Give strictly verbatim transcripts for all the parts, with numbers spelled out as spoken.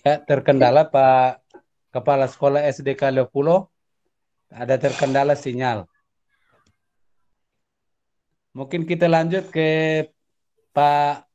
terkendala Pak Kepala Sekolah S D Kaliopulo, ada terkendala sinyal. Mungkin kita lanjut ke Pak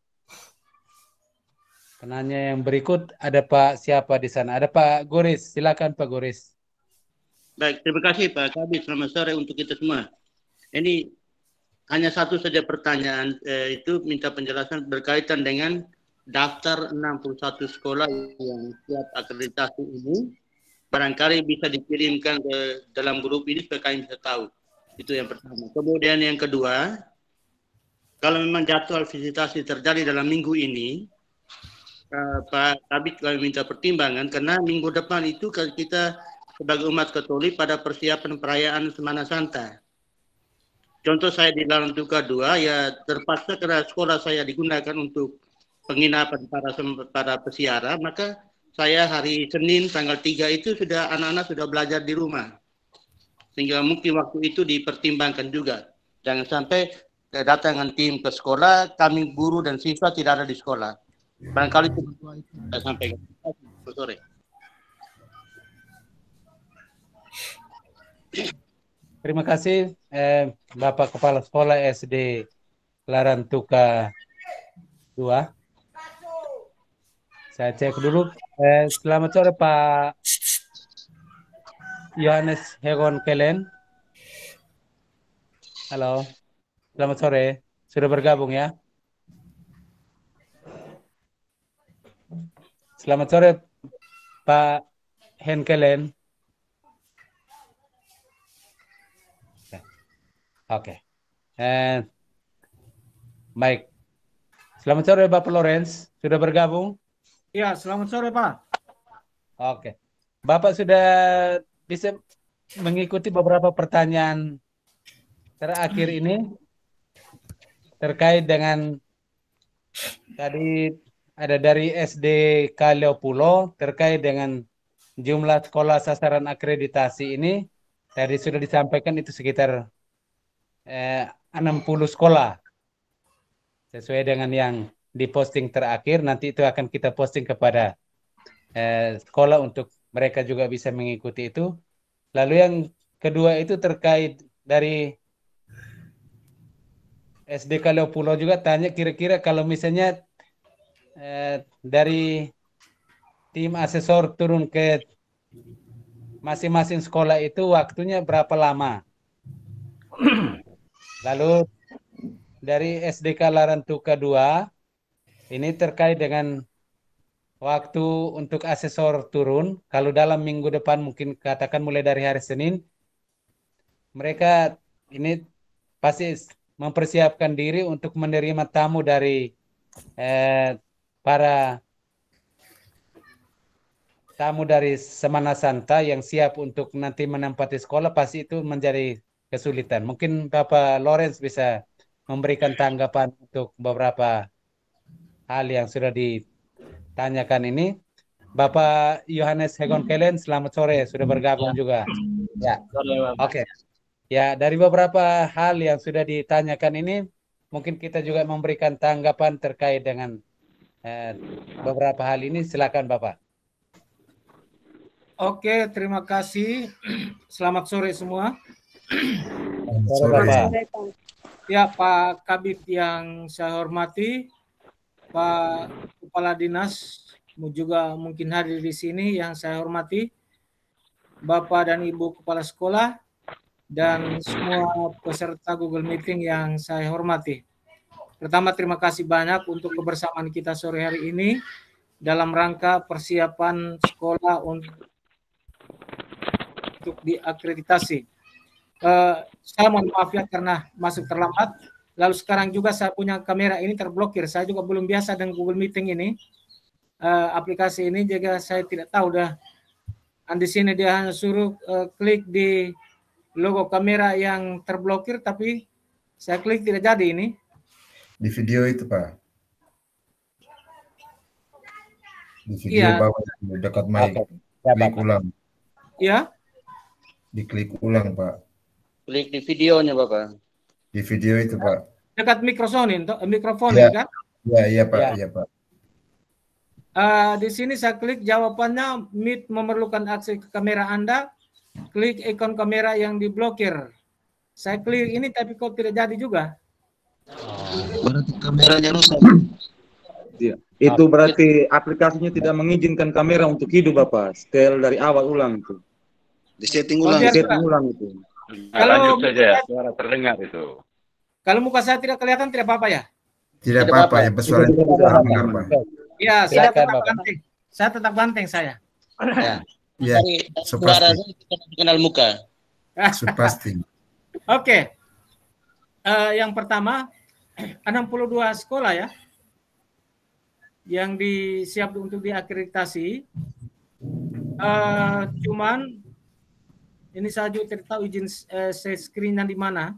penanya yang berikut. Ada Pak siapa di sana? Ada Pak Goris. Silakan Pak Goris. Baik, terima kasih Pak Kabit. Selamat sore untuk kita semua. Ini hanya satu saja pertanyaan, eh, itu minta penjelasan berkaitan dengan daftar enam puluh satu sekolah yang siap akreditasi ini. Barangkali bisa dikirimkan ke dalam grup ini supaya kami bisa tahu. Itu yang pertama. Kemudian yang kedua, kalau memang jadwal visitasi terjadi dalam minggu ini, uh, Pak Kabit kami minta pertimbangan karena minggu depan itu kita sebagai umat Katolik pada persiapan perayaan Semana Santa. Contoh saya di Larang Tuka dua, ya terpaksa karena sekolah saya digunakan untuk penginapan para para pesiara, maka saya hari Senin tanggal tiga itu sudah anak-anak sudah belajar di rumah. Sehingga mungkin waktu itu dipertimbangkan juga. Jangan sampai kedatangan tim ke sekolah, kami guru dan siswa tidak ada di sekolah. Barangkali itu saya sampaikan. Sore. Terima kasih eh, Bapak Kepala Sekolah S D Larantuka dua. Saya cek dulu. Eh, selamat sore Pak Yohanes Hegon Kelen. Halo. Selamat sore. Sudah bergabung ya? Selamat sore Pak Henkelen. Oke. Okay. Eh, baik. Selamat sore Bapak Lawrence. Sudah bergabung? Ya, selamat sore Pak. Oke. Bapak sudah bisa mengikuti beberapa pertanyaan terakhir ini terkait dengan tadi ada dari S D Kaliopulo terkait dengan jumlah sekolah sasaran akreditasi ini. Tadi sudah disampaikan itu sekitar eh, enam puluh sekolah. Sesuai dengan yang diposting terakhir, nanti itu akan kita posting kepada eh, sekolah untuk mereka juga bisa mengikuti itu. Lalu yang kedua itu terkait dari S D Kaliopulo juga tanya kira-kira kalau misalnya eh, dari tim asesor turun ke masing-masing sekolah itu waktunya berapa lama? Lalu dari S D K Larantuka dua ini terkait dengan waktu untuk asesor turun. Kalau dalam minggu depan mungkin katakan mulai dari hari Senin, mereka ini pasti mempersiapkan diri untuk menerima tamu dari eh, para tamu dari Semana Santa yang siap untuk nanti menempati sekolah, pasti itu menjadi kesulitan. Mungkin Bapak Lawrence bisa memberikan tanggapan untuk beberapa hal yang sudah ditanyakan ini. Bapak Yohanes Hegon Kelen, selamat sore, sudah bergabung ya. juga. Ya, oke. Okay. Ya, dari beberapa hal yang sudah ditanyakan ini, mungkin kita juga memberikan tanggapan terkait dengan eh, beberapa hal ini. Silakan Bapak. Oke, terima kasih. Selamat sore semua. Sore, Bapak. Ya, Pak Kabit yang saya hormati, Pak Kepala Dinas juga mungkin hadir di sini yang saya hormati, Bapak dan Ibu Kepala Sekolah, dan semua peserta Google Meeting yang saya hormati. Pertama, terima kasih banyak untuk kebersamaan kita sore hari ini dalam rangka persiapan sekolah untuk, untuk diakreditasi. Uh, saya mohon maaf ya karena masuk terlambat. Lalu sekarang juga saya punya kamera ini terblokir. Saya juga belum biasa dengan Google Meeting ini. Uh, aplikasi ini juga saya tidak tahu dah. Dan di sini dia hanya suruh uh, klik di logo kamera yang terblokir, tapi saya klik tidak jadi ini. Di video itu Pak. Di video ya. Bawah dekat mic. Ya, klik ulang. Ya. Diklik ulang Pak. Klik di videonya Bapak. Di video itu Pak. Dekat mikrofon itu, mikrofon ya. kan? Ya, iya Pak, iya ya, Pak. Uh, di sini saya klik jawabannya, Meet memerlukan akses ke kamera Anda, klik ikon kamera yang diblokir. Saya klik ini tapi kok tidak jadi juga. Berarti kameranya rusak. Ya. Itu berarti aplikasinya tidak mengizinkan kamera untuk hidup, Bapak. Setel dari awal ulang itu. Di setting Oh, ulang. biar- Di setting ulang itu. Nah, Kalau- lanjut saja, suara terdengar itu. Kalau muka saya tidak kelihatan tidak apa-apa ya? Tidak Tidak apa-apa apa-apa. ya, bersuara Tidak tidak apa-apa. dengar, Pak. Ya, saya Silakan, tetap Bapak. banteng. Saya tetap banteng saya. Ya. Ya, Dari so suara pasti. saja kita kenal muka. So pasti. Oke. Eh, yang pertama, enam puluh dua sekolah ya yang disiap untuk diakreditasi. Eh, cuman ini saya juga tidak tahu izin eh, share screen-nya di mana.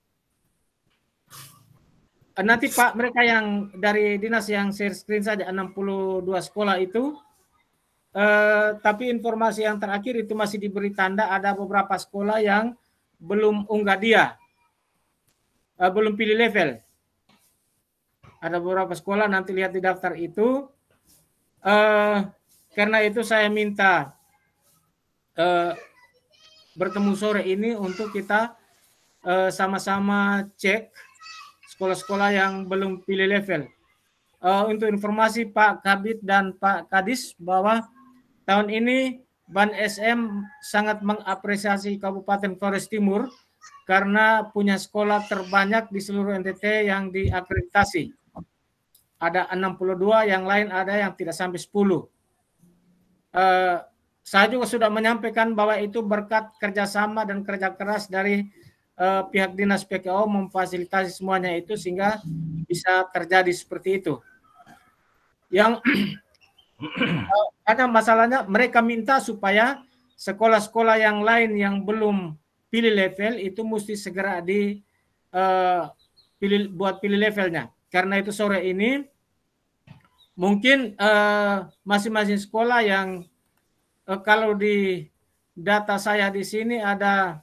Eh, nanti Pak, mereka yang dari dinas yang share screen saja enam puluh dua sekolah itu. Eh, tapi informasi yang terakhir itu masih diberi tanda ada beberapa sekolah yang belum unggah dia. Uh, belum pilih level. Ada beberapa sekolah, nanti lihat di daftar itu. Uh, karena itu saya minta uh, bertemu sore ini untuk kita uh, sama-sama cek sekolah-sekolah yang belum pilih level. Uh, untuk informasi Pak Kabid dan Pak Kadis bahwa tahun ini Ban S M sangat mengapresiasi Kabupaten Flores Timur karena punya sekolah terbanyak di seluruh N T T yang diakreditasi. Ada enam puluh dua, yang lain ada yang tidak sampai sepuluh. Uh, saya juga sudah menyampaikan bahwa itu berkat kerjasama dan kerja keras dari uh, pihak dinas P K O memfasilitasi semuanya itu sehingga bisa terjadi seperti itu. Yang uh, ada masalahnya mereka minta supaya sekolah-sekolah yang lain yang belum pilih level itu mesti segera di uh, pilih buat pilih levelnya. Karena itu sore ini mungkin uh, masing-masing sekolah yang uh, kalau di data saya di sini ada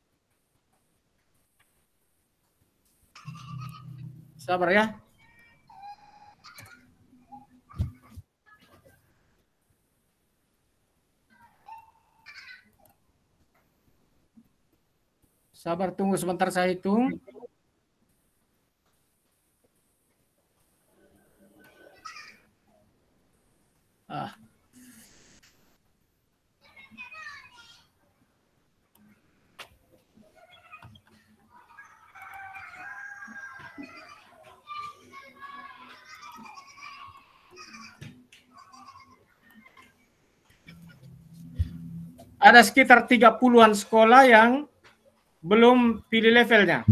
sabar ya. Sabar, tunggu sebentar saya hitung. Ah. Ada sekitar tiga puluhan sekolah yang belum pilih levelnya.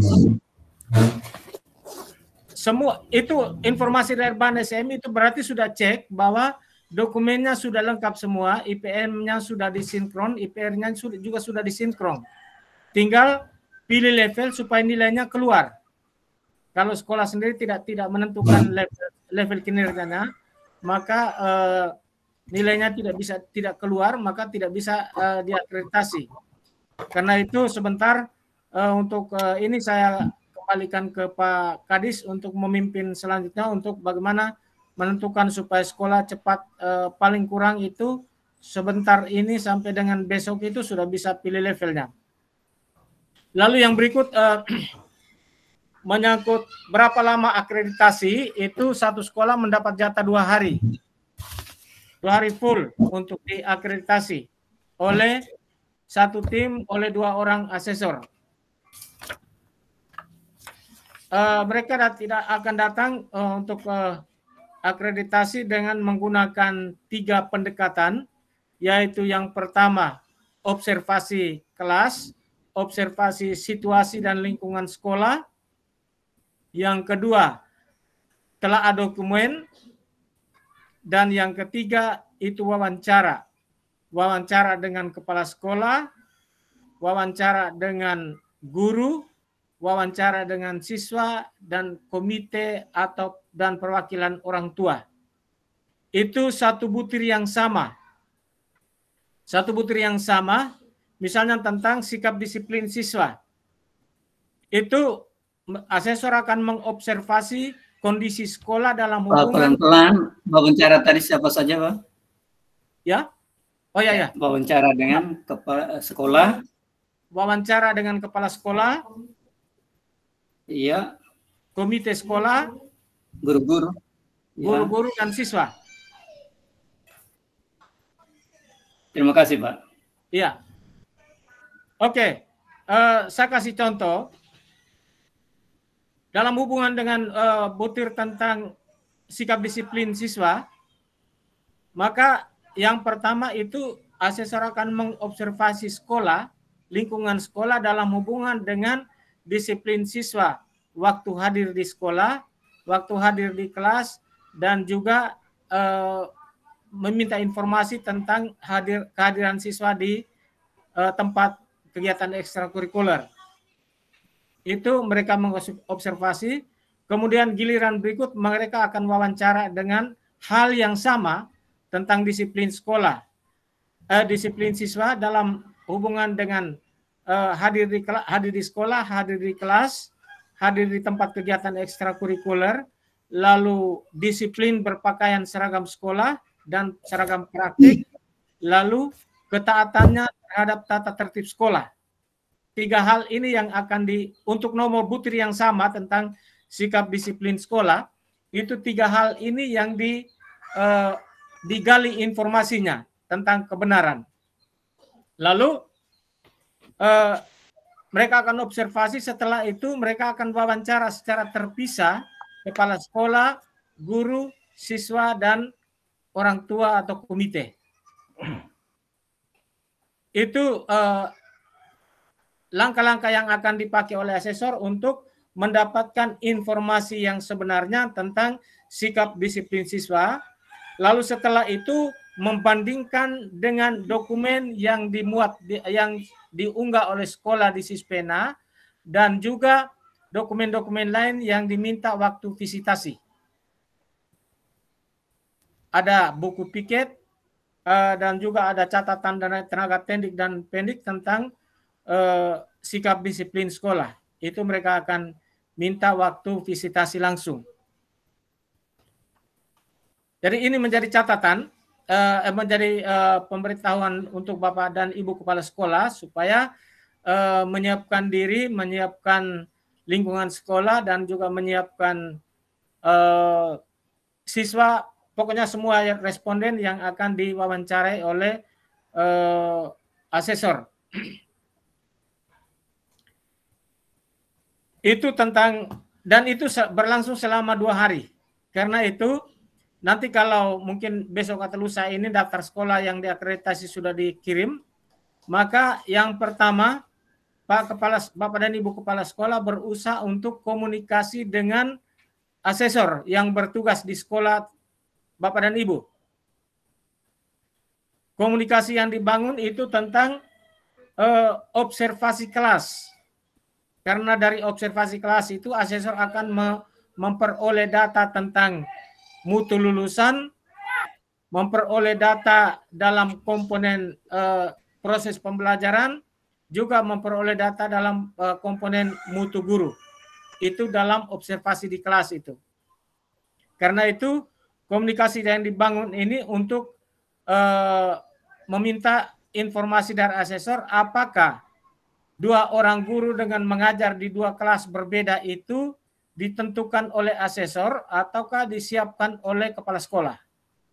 Semua itu informasi dari Ban S M itu berarti sudah cek bahwa dokumennya sudah lengkap semua, I P M-nya sudah disinkron, I P R-nya juga sudah disinkron. Tinggal pilih level supaya nilainya keluar. Kalau sekolah sendiri tidak tidak menentukan level, level kinerjanya, maka eh, nilainya tidak bisa tidak keluar, maka tidak bisa eh, diakreditasi. Karena itu sebentar uh, untuk uh, ini saya kembalikan ke Pak Kadis untuk memimpin selanjutnya untuk bagaimana menentukan supaya sekolah cepat uh, paling kurang itu sebentar ini sampai dengan besok itu sudah bisa pilih levelnya. Lalu yang berikut uh, menyangkut berapa lama akreditasi, itu satu sekolah mendapat jatah dua hari. Dua hari full untuk diakreditasi oleh satu tim oleh dua orang asesor. Uh, mereka tidak akan datang uh, untuk uh, akreditasi dengan menggunakan tiga pendekatan, yaitu yang pertama observasi kelas, observasi situasi dan lingkungan sekolah. Yang kedua telah ada dokumen, dan yang ketiga itu wawancara. Wawancara dengan kepala sekolah, wawancara dengan guru, wawancara dengan siswa, dan komite atau dan perwakilan orang tua. Itu satu butir yang sama. Satu butir yang sama, misalnya tentang sikap disiplin siswa. Itu asesor akan mengobservasi kondisi sekolah dalam Pak, hubungan. pelan-pelan, wawancara tadi siapa saja, Pak? Ya? Oh ya, ya. Wawancara dengan kepala sekolah. Wawancara dengan kepala sekolah. Iya. Komite sekolah. Guru-guru. Guru-guru dan siswa. Terima kasih, Pak. Iya. Oke, uh, saya kasih contoh. Dalam hubungan dengan uh, butir tentang sikap disiplin siswa, maka yang pertama itu asesor akan mengobservasi sekolah, lingkungan sekolah dalam hubungan dengan disiplin siswa, waktu hadir di sekolah, waktu hadir di kelas, dan juga uh, meminta informasi tentang hadir kehadiran siswa di uh, tempat kegiatan ekstrakurikuler. Itu mereka mengobservasi, kemudian giliran berikut mereka akan wawancara dengan hal yang sama tentang disiplin sekolah, eh, disiplin siswa dalam hubungan dengan eh, hadir di hadir di sekolah, hadir di kelas, hadir di tempat kegiatan ekstrakurikuler, lalu disiplin berpakaian seragam sekolah dan seragam praktik, lalu ketaatannya terhadap tata tertib sekolah. Tiga hal ini yang akan di untuk nomor butir yang sama tentang sikap disiplin sekolah, itu tiga hal ini yang di eh, digali informasinya tentang kebenaran. Lalu eh, mereka akan observasi, setelah itu mereka akan wawancara secara terpisah kepala sekolah, guru, siswa, dan orang tua atau komite. Itu eh, langkah-langkah yang akan dipakai oleh asesor untuk mendapatkan informasi yang sebenarnya tentang sikap disiplin siswa. Lalu setelah itu membandingkan dengan dokumen yang dimuat, yang diunggah oleh sekolah di Sispena, dan juga dokumen-dokumen lain yang diminta waktu visitasi. Ada buku piket, dan juga ada catatan dan tenaga pendik dan pendik tentang Uh, sikap disiplin sekolah. Itu mereka akan minta waktu visitasi langsung. Jadi ini menjadi catatan, uh, menjadi uh, pemberitahuan untuk Bapak dan Ibu Kepala Sekolah supaya uh, menyiapkan diri, menyiapkan lingkungan sekolah, dan juga menyiapkan uh, siswa, pokoknya semua responden yang akan diwawancarai oleh uh, asesor. Itu tentang, dan itu berlangsung selama dua hari. Karena itu nanti kalau mungkin besok atau lusa ini daftar sekolah yang diakreditasi sudah dikirim, maka yang pertama Pak Kepala, Bapak dan Ibu Kepala Sekolah berusaha untuk komunikasi dengan asesor yang bertugas di sekolah Bapak dan Ibu. Komunikasi yang dibangun itu tentang uh, observasi kelas. Karena dari observasi kelas itu asesor akan memperoleh data tentang mutu lulusan, memperoleh data dalam komponen uh, proses pembelajaran, juga memperoleh data dalam uh, komponen mutu guru. Itu dalam observasi di kelas itu. Karena itu komunikasi yang dibangun ini untuk uh, meminta informasi dari asesor apakah dua orang guru dengan mengajar di dua kelas berbeda itu ditentukan oleh asesor ataukah disiapkan oleh kepala sekolah.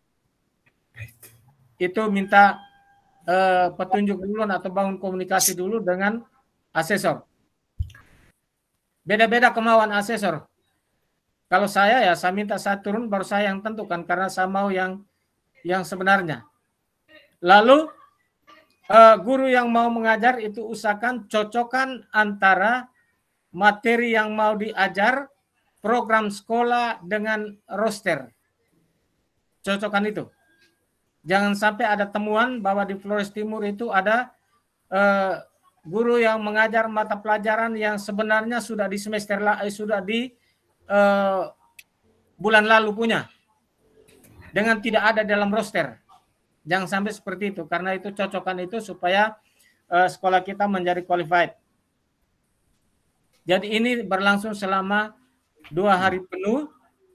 Itu minta eh, petunjuk dulu atau bangun komunikasi dulu dengan asesor. Beda-beda kemauan asesor. Kalau saya ya saya minta saya turun baru saya yang tentukan karena saya mau yang yang sebenarnya. Lalu Uh, guru yang mau mengajar itu usahakan cocokkan antara materi yang mau diajar, program sekolah dengan roster. Cocokkan itu. Jangan sampai ada temuan bahwa di Flores Timur itu ada uh, guru yang mengajar mata pelajaran yang sebenarnya sudah di semester eh, sudah di uh, bulan lalu punya, dengan tidak ada dalam roster. Jangan sampai seperti itu, karena itu cocokkan itu supaya uh, sekolah kita menjadi qualified. Jadi ini berlangsung selama dua hari penuh,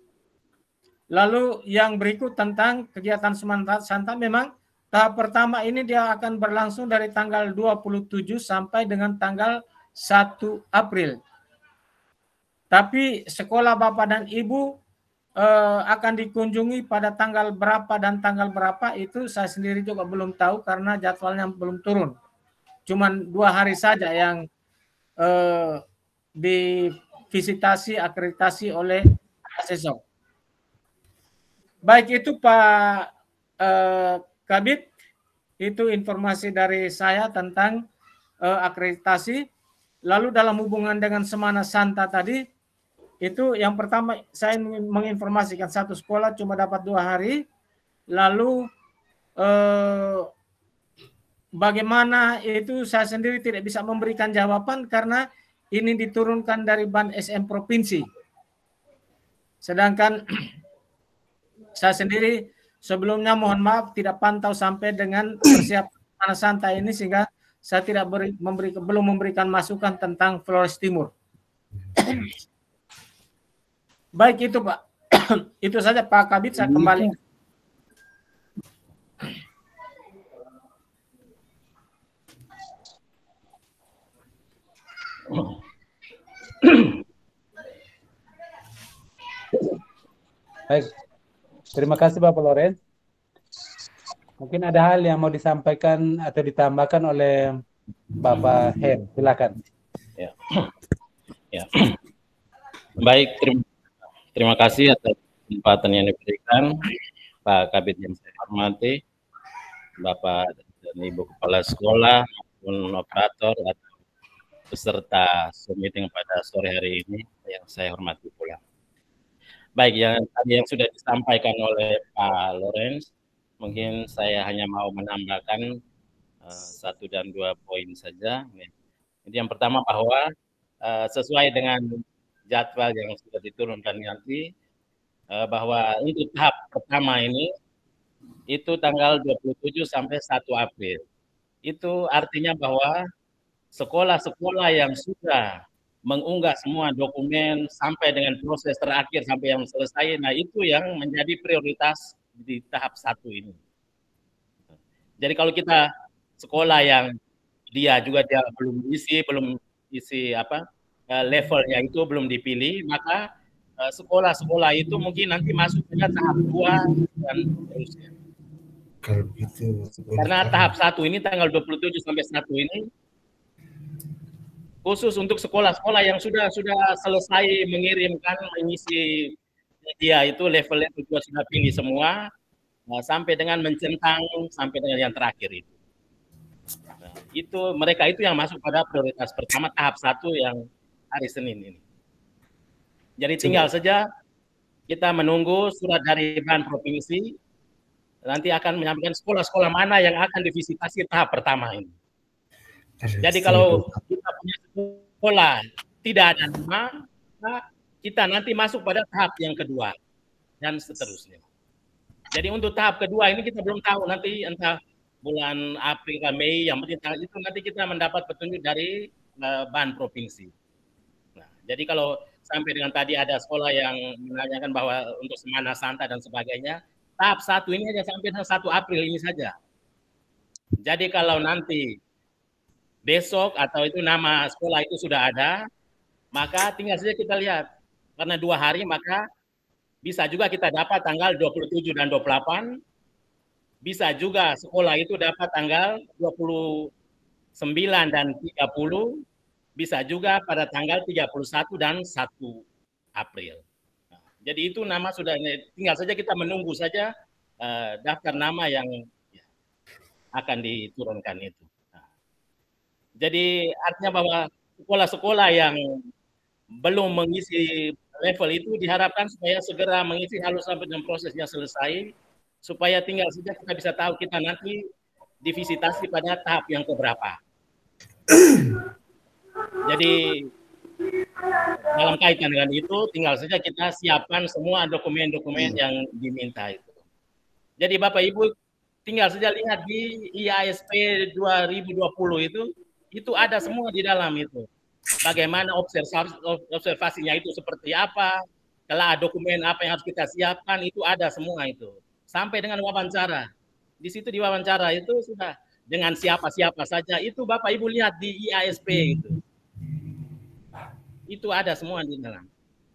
Lalu yang berikut tentang kegiatan Semana Santa, memang tahap pertama ini dia akan berlangsung dari tanggal dua puluh tujuh sampai dengan tanggal satu April. Tapi sekolah Bapak dan Ibu eh, akan dikunjungi pada tanggal berapa dan tanggal berapa itu saya sendiri juga belum tahu karena jadwalnya belum turun. Cuman dua hari saja yang eh, divisitasi, akreditasi oleh asesor. Baik itu Pak eh, Kabid, itu informasi dari saya tentang eh, akreditasi. Lalu dalam hubungan dengan Semana Santa tadi, itu yang pertama saya menginformasikan satu sekolah cuma dapat dua hari. Lalu eh, bagaimana itu saya sendiri tidak bisa memberikan jawaban karena ini diturunkan dari Ban S M Provinsi. Sedangkan saya sendiri sebelumnya mohon maaf tidak pantau sampai dengan persiapan Semana Santa ini sehingga saya tidak beri, memberi, belum memberikan masukan tentang Flores Timur. Baik itu Pak. Itu saja Pak Kabid, saya kembali. Baik. Terima kasih Bapak Lorenz. Mungkin ada hal yang mau disampaikan atau ditambahkan oleh Bapak Her. Silakan. Ya. Ya. Baik, terima, terima kasih atas kesempatan yang diberikan Pak Kabid yang saya hormati, Bapak dan Ibu Kepala Sekolah maupun operator atau peserta Zoom meeting pada sore hari ini yang saya hormati pula. Baik, yang tadi yang sudah disampaikan oleh Pak Lorenz, mungkin saya hanya mau menambahkan uh, satu dan dua poin saja. Jadi yang pertama bahwa uh, sesuai dengan jadwal yang sudah diturunkan nanti, uh, bahwa untuk tahap pertama ini itu tanggal dua puluh tujuh sampai satu April. Itu artinya bahwa sekolah-sekolah yang sudah mengunggah semua dokumen sampai dengan proses terakhir sampai yang selesai, nah itu yang menjadi prioritas di tahap satu ini. Jadi kalau kita sekolah yang dia juga dia belum isi, belum isi apa levelnya itu belum dipilih, maka sekolah-sekolah itu mungkin nanti masuk ke tahap dua dan seterusnya. Kalau begitu, karena tahap satu ini tanggal dua puluh tujuh sampai satu ini khusus untuk sekolah-sekolah yang sudah sudah selesai mengirimkan mengisi dia itu levelnya juga sudah pilih semua nah, sampai dengan mencentang sampai dengan yang terakhir itu. Nah, itu mereka itu yang masuk pada prioritas pertama tahap satu yang hari Senin ini. Jadi tinggal Coba. saja kita menunggu surat dari Ban Provinsi nanti akan menyampaikan sekolah-sekolah mana yang akan divisitasi tahap pertama ini. Jadi kalau kita punya sekolah tidak ada nama, kita nanti masuk pada tahap yang kedua dan seterusnya. Jadi untuk tahap kedua ini kita belum tahu nanti entah bulan April atau Mei, yang penting itu nanti kita mendapat petunjuk dari uh, Ban Provinsi. Nah, jadi kalau sampai dengan tadi ada sekolah yang menanyakan bahwa untuk Semana Santa dan sebagainya, tahap satu ini hanya sampai dengan satu April ini saja. Jadi kalau nanti besok atau itu nama sekolah itu sudah ada, maka tinggal saja kita lihat. Karena dua hari maka bisa juga kita dapat tanggal dua puluh tujuh dan dua puluh delapan, bisa juga sekolah itu dapat tanggal dua puluh sembilan dan tiga puluh, bisa juga pada tanggal tiga puluh satu dan satu April. Nah, jadi itu nama sudah, tinggal saja kita menunggu saja uh, daftar nama yang ya, akan diturunkan itu. Jadi artinya bahwa sekolah-sekolah yang belum mengisi level itu diharapkan supaya segera mengisi halus sampai dengan prosesnya selesai, supaya tinggal saja kita bisa tahu kita nanti divisitasi pada tahap yang keberapa. Jadi dalam kaitan dengan itu tinggal saja kita siapkan semua dokumen-dokumen yang diminta itu. Jadi Bapak Ibu tinggal saja lihat di I A S P dua ribu dua puluh itu, itu ada semua di dalam itu. Bagaimana observasi, observasinya itu seperti apa, Kalau dokumen apa yang harus kita siapkan itu ada semua itu. Sampai dengan wawancara. Di situ di wawancara itu sudah dengan siapa-siapa saja. Itu Bapak Ibu lihat di I A S P itu. Itu ada semua di dalam.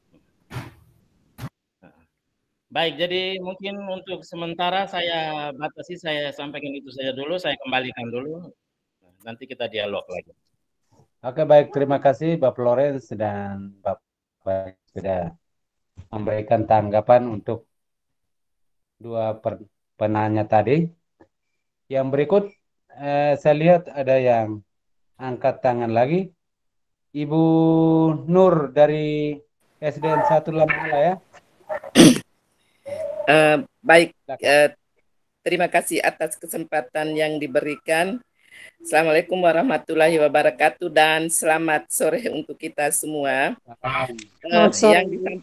Baik, jadi mungkin untuk sementara saya batasi, saya sampaikan itu saja dulu, saya kembalikan dulu. Nanti kita dialog lagi. Oke, baik. Terima kasih Bapak Lawrence dan Bapak sudah memberikan tanggapan untuk dua penanya tadi. Yang berikut, eh, saya lihat ada yang angkat tangan lagi. Ibu Nur dari S D N satu Lamala ya. Uh, baik, uh, terima kasih atas kesempatan yang diberikan. Assalamualaikum warahmatullahi wabarakatuh dan selamat sore untuk kita semua. Uh, yang, disam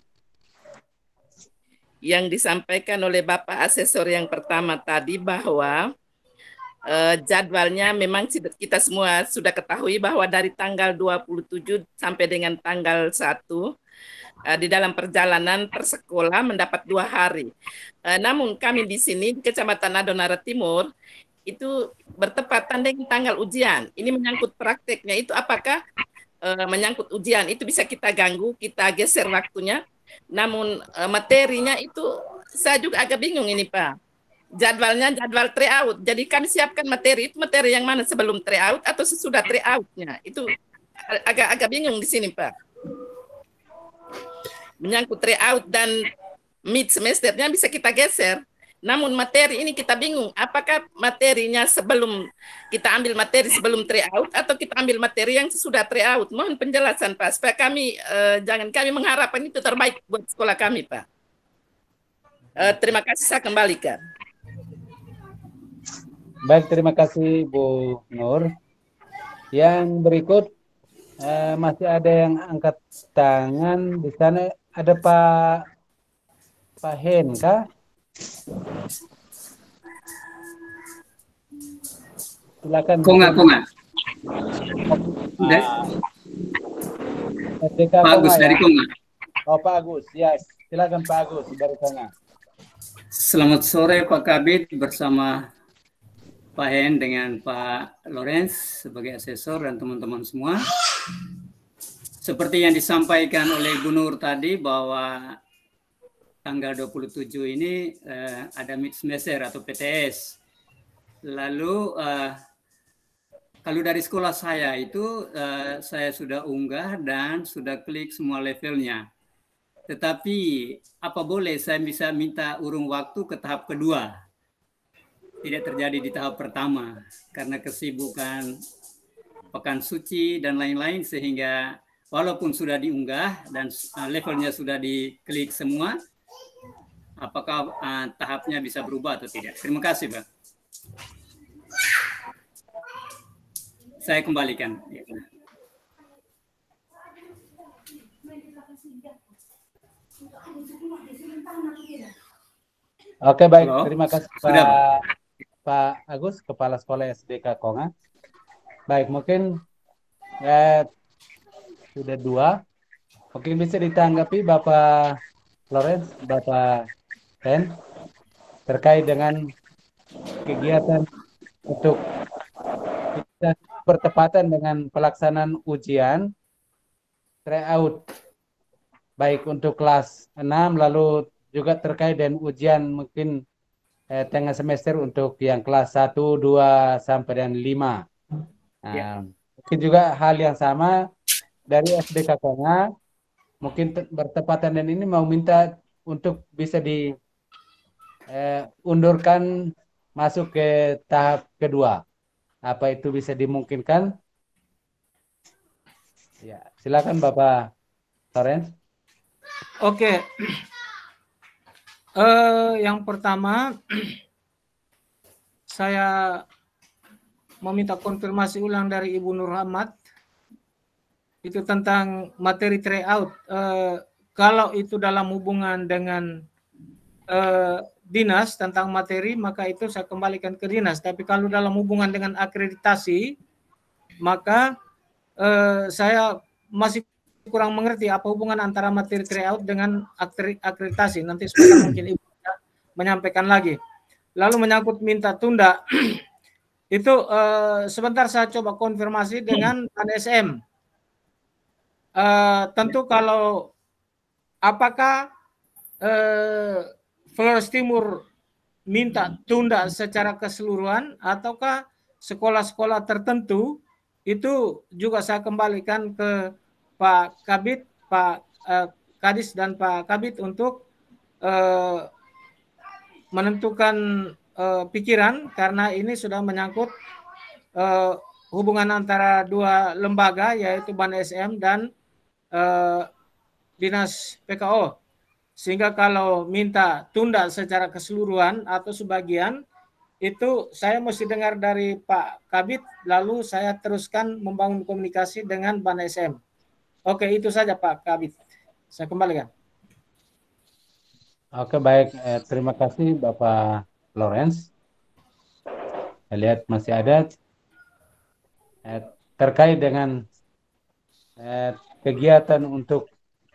yang disampaikan oleh Bapak Asesor yang pertama tadi bahwa uh, jadwalnya memang kita semua sudah ketahui bahwa dari tanggal dua puluh tujuh sampai dengan tanggal satu di dalam perjalanan persekolah mendapat dua hari. Uh, namun kami di sini di Kecamatan Adonara Timur itu bertepatan dengan tanggal ujian. Ini menyangkut prakteknya itu apakah uh, menyangkut ujian itu bisa kita ganggu, kita geser waktunya. Namun uh, materinya itu saya juga agak bingung ini Pak. Jadwalnya jadwal tryout. Jadi kami siapkan materi itu materi yang mana sebelum tryout atau sesudah tryoutnya. Itu agak agak bingung di sini Pak. Menyangkut tryout dan mid semesternya bisa kita geser. Namun materi ini kita bingung, apakah materinya sebelum kita ambil materi sebelum tryout atau kita ambil materi yang sudah tryout. Mohon penjelasan Pak, supaya kami eh, jangan kami mengharapkan itu terbaik buat sekolah kami Pak. Eh, terima kasih, saya kembalikan. Baik, terima kasih Bu Nur. Yang berikut eh, masih ada yang angkat tangan di sana. Ada Pak Pak Hen kah? Silakan. Konga, Konga. Pak Agus dari Konga. Oh Pak Agus, yes. Silakan Pak Agus dari Konga. Selamat sore Pak Kabid bersama Pak Hen dengan Pak Lawrence sebagai asesor dan teman-teman semua. Seperti yang disampaikan oleh Bu Nur tadi bahwa tanggal dua puluh tujuh ini uh, ada mid semester atau P T S. Lalu uh, kalau dari sekolah saya itu uh, saya sudah unggah dan sudah klik semua levelnya. Tetapi apa boleh saya bisa minta urung waktu ke tahap kedua? Tidak terjadi di tahap pertama karena kesibukan pekan suci dan lain-lain sehingga walaupun sudah diunggah dan uh, levelnya sudah diklik semua, apakah uh, tahapnya bisa berubah atau tidak? Terima kasih, Pak. Saya kembalikan. Oke, baik. Halo? Terima kasih Pak, Sudah, Pak. Pak Agus, Kepala Sekolah S D K Konga. Baik, mungkin eh, sudah dua. Mungkin bisa ditanggapi Bapak Lawrence, Bapak Hen, terkait dengan kegiatan untuk kita bertepatan dengan pelaksanaan ujian tryout, baik untuk kelas enam, lalu juga terkait dengan ujian mungkin eh, tengah semester untuk yang kelas satu, dua, sampai dengan lima. Nah, ya. Mungkin juga hal yang sama dari S D K Konga, mungkin bertepatan dan ini mau minta untuk bisa diundurkan eh, masuk ke tahap kedua. Apa itu bisa dimungkinkan? Ya, silakan Bapak Lawrence. Oke. Uh, yang pertama, saya meminta konfirmasi ulang dari Ibu Nur Ahmad itu tentang materi tryout. Uh, kalau itu dalam hubungan dengan uh, dinas tentang materi, maka itu saya kembalikan ke dinas. Tapi kalau dalam hubungan dengan akreditasi, maka uh, saya masih kurang mengerti apa hubungan antara materi tryout dengan akreditasi. Nanti sebentar mungkin Ibu bisa menyampaikan lagi. Lalu menyangkut minta tunda, itu eh, sebentar saya coba konfirmasi dengan Ban S M. Eh, tentu kalau apakah eh, Flores Timur minta tunda secara keseluruhan ataukah sekolah-sekolah tertentu, itu juga saya kembalikan ke Pak Kabid, Pak eh, Kadis dan Pak Kabid untuk eh, menentukan eh, pikiran, karena ini sudah menyangkut eh, hubungan antara dua lembaga yaitu Ban S M dan eh, Dinas P K O. Sehingga kalau minta tunda secara keseluruhan atau sebagian, itu saya mesti dengar dari Pak Kabid, lalu saya teruskan membangun komunikasi dengan Ban S M. Oke, itu saja Pak Kabid. Saya kembalikan. Oke, baik. Eh, terima kasih Bapak Lawrence. Saya lihat masih ada eh, terkait dengan eh, kegiatan untuk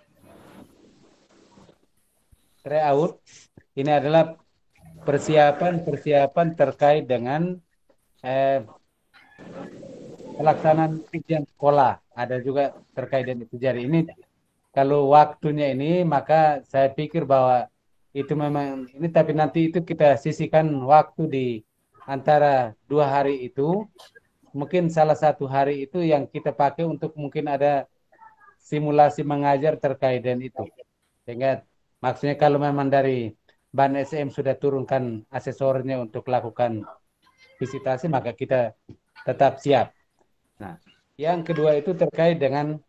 tryout. Ini adalah persiapan-persiapan terkait dengan eh, pelaksanaan ujian sekolah. Ada juga terkait dengan itu. Jadi ini kalau waktunya ini, maka saya pikir bahwa itu memang ini, tapi nanti itu kita sisihkan waktu di antara dua hari itu. Mungkin salah satu hari itu yang kita pakai untuk mungkin ada simulasi mengajar terkait dengan itu. Sehingga maksudnya kalau memang dari Ban S M sudah turunkan asesornya untuk lakukan visitasi, maka kita tetap siap. Nah, yang kedua itu terkait dengan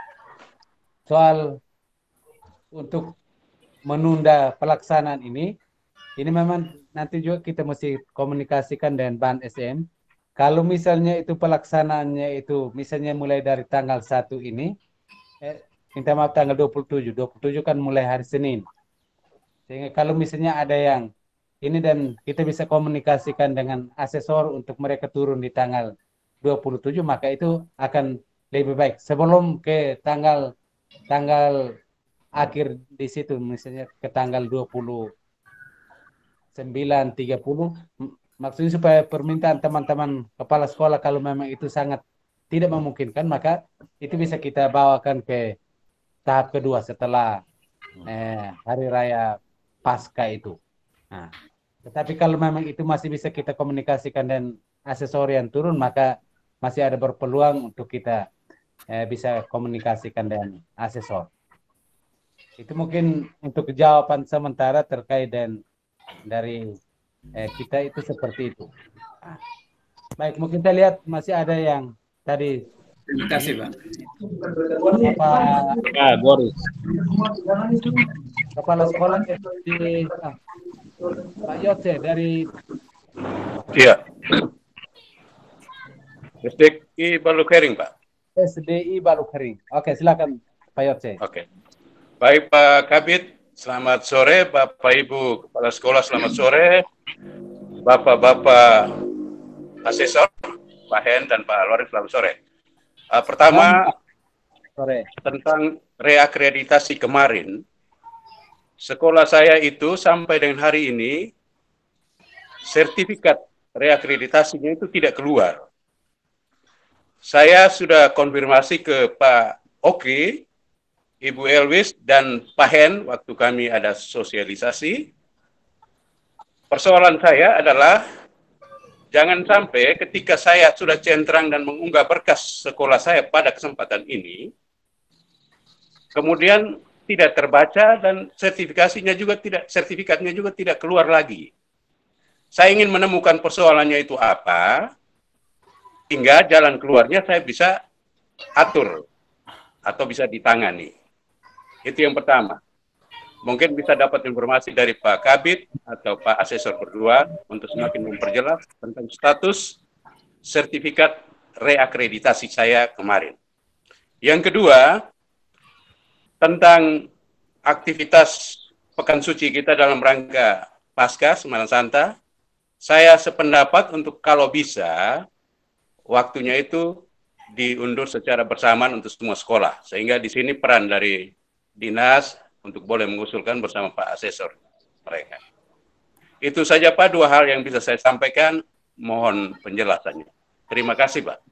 soal untuk menunda pelaksanaan ini. Ini memang nanti juga kita mesti komunikasikan dengan Ban S M. Kalau misalnya itu pelaksanaannya itu misalnya mulai dari tanggal satu ini, eh, minta maaf tanggal dua puluh tujuh. dua puluh tujuh kan mulai hari Senin. Sehingga kalau misalnya ada yang ini dan kita bisa komunikasikan dengan asesor untuk mereka turun di tanggal dua puluh tujuh, maka itu akan lebih baik. Sebelum ke tanggal tanggal akhir di situ, misalnya ke tanggal dua puluh sembilan, tiga puluh, maksudnya supaya permintaan teman-teman kepala sekolah kalau memang itu sangat tidak memungkinkan, maka itu bisa kita bawakan ke tahap kedua setelah eh, hari raya pasca itu. Nah, tetapi kalau memang itu masih bisa kita komunikasikan dan asesor yang turun, maka masih ada berpeluang untuk kita eh, bisa komunikasikan dengan asesor. Itu mungkin untuk jawaban sementara terkait dan dari eh, kita itu seperti itu. Nah, baik, mungkin kita lihat masih ada yang tadi. Terima kasih, Pak. Apa, Ya, Boris. Kepala sekolah di ah, Pak Yose dari. Iya. S D I Balukering, Pak. S D I Balukering. Oke, silakan Pak Yose. Oke. Baik Pak Kabid, selamat sore. Bapak Ibu Kepala Sekolah, selamat sore. Bapak-bapak asesor, Pak Hen dan Pak Lawrence, selamat sore. Uh, pertama, sore. Tentang reakreditasi kemarin, sekolah saya itu sampai dengan hari ini, sertifikat reakreditasinya itu tidak keluar. Saya sudah konfirmasi ke Pak Oki, Ibu Elwis, dan Pak Hen waktu kami ada sosialisasi. Persoalan saya adalah, jangan sampai ketika saya sudah centang dan mengunggah berkas sekolah saya pada kesempatan ini, kemudian tidak terbaca dan sertifikasinya juga tidak, sertifikatnya juga tidak keluar lagi. Saya ingin menemukan persoalannya itu apa, hingga jalan keluarnya saya bisa atur atau bisa ditangani. Itu yang pertama. Mungkin bisa dapat informasi dari Pak Kabid atau Pak Asesor berdua untuk semakin memperjelas tentang status sertifikat reakreditasi saya kemarin. Yang kedua, tentang aktivitas Pekan Suci kita dalam rangka Pasca Semana Santa, saya sependapat untuk kalau bisa waktunya itu diundur secara bersamaan untuk semua sekolah. Sehingga di sini peran dari dinas untuk boleh mengusulkan bersama Pak Asesor mereka. Itu saja Pak, dua hal yang bisa saya sampaikan. Mohon penjelasannya. Terima kasih Pak.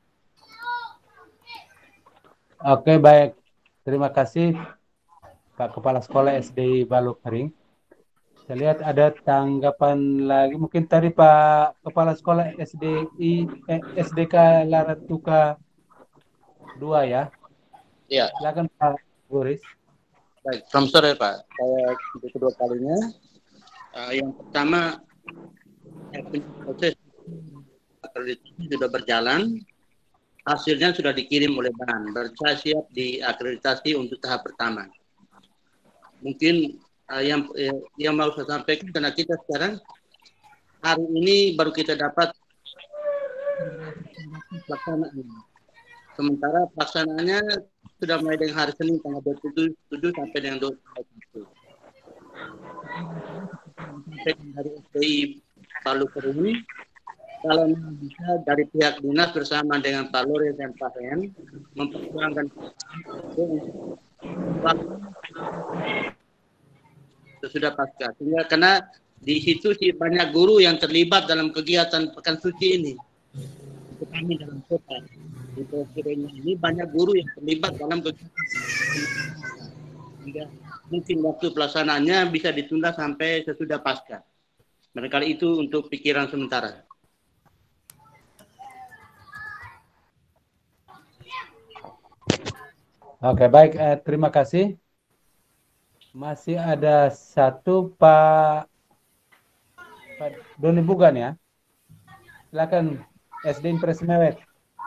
Oke, baik. Terima kasih Pak Kepala Sekolah S D I Balukering. Saya lihat ada tanggapan lagi. Mungkin tadi Pak Kepala Sekolah S D I eh, S D K Laratuka dua ya. Iya. Silakan Pak Boris. Baik, selamat sore Pak. Saya untuk kedua kalinya. Uh, yang pertama, proses akreditasi sudah berjalan. Hasilnya sudah dikirim oleh B A N. Berarti siap diakreditasi untuk tahap pertama. Mungkin uh, yang uh, yang mau saya sampaikan, karena kita sekarang hari ini baru kita dapat pelaksanaan. Sementara pelaksanaannya sudah mulai dengan hari Senin tanggal dua puluh tujuh sampai dengan dua puluh satu. Dari S D I Balukering, kalau bisa dari pihak dinas bersama dengan Pak Loren dan Pak Hen memperjuangkan sesudah pasca. Sehingga karena di situ sih banyak guru yang terlibat dalam kegiatan Pekan Suci ini. Untuk kami dalam kota di Provinsi ini banyak guru yang terlibat dalam kegiatan. Sehingga mungkin waktu pelaksanaannya bisa ditunda sampai sesudah pasca. Barangkali itu untuk pikiran sementara. Oke, baik. Eh, terima kasih. Masih ada satu Pak, Pak Doni Bugan ya. Silakan S D Impres Mewet.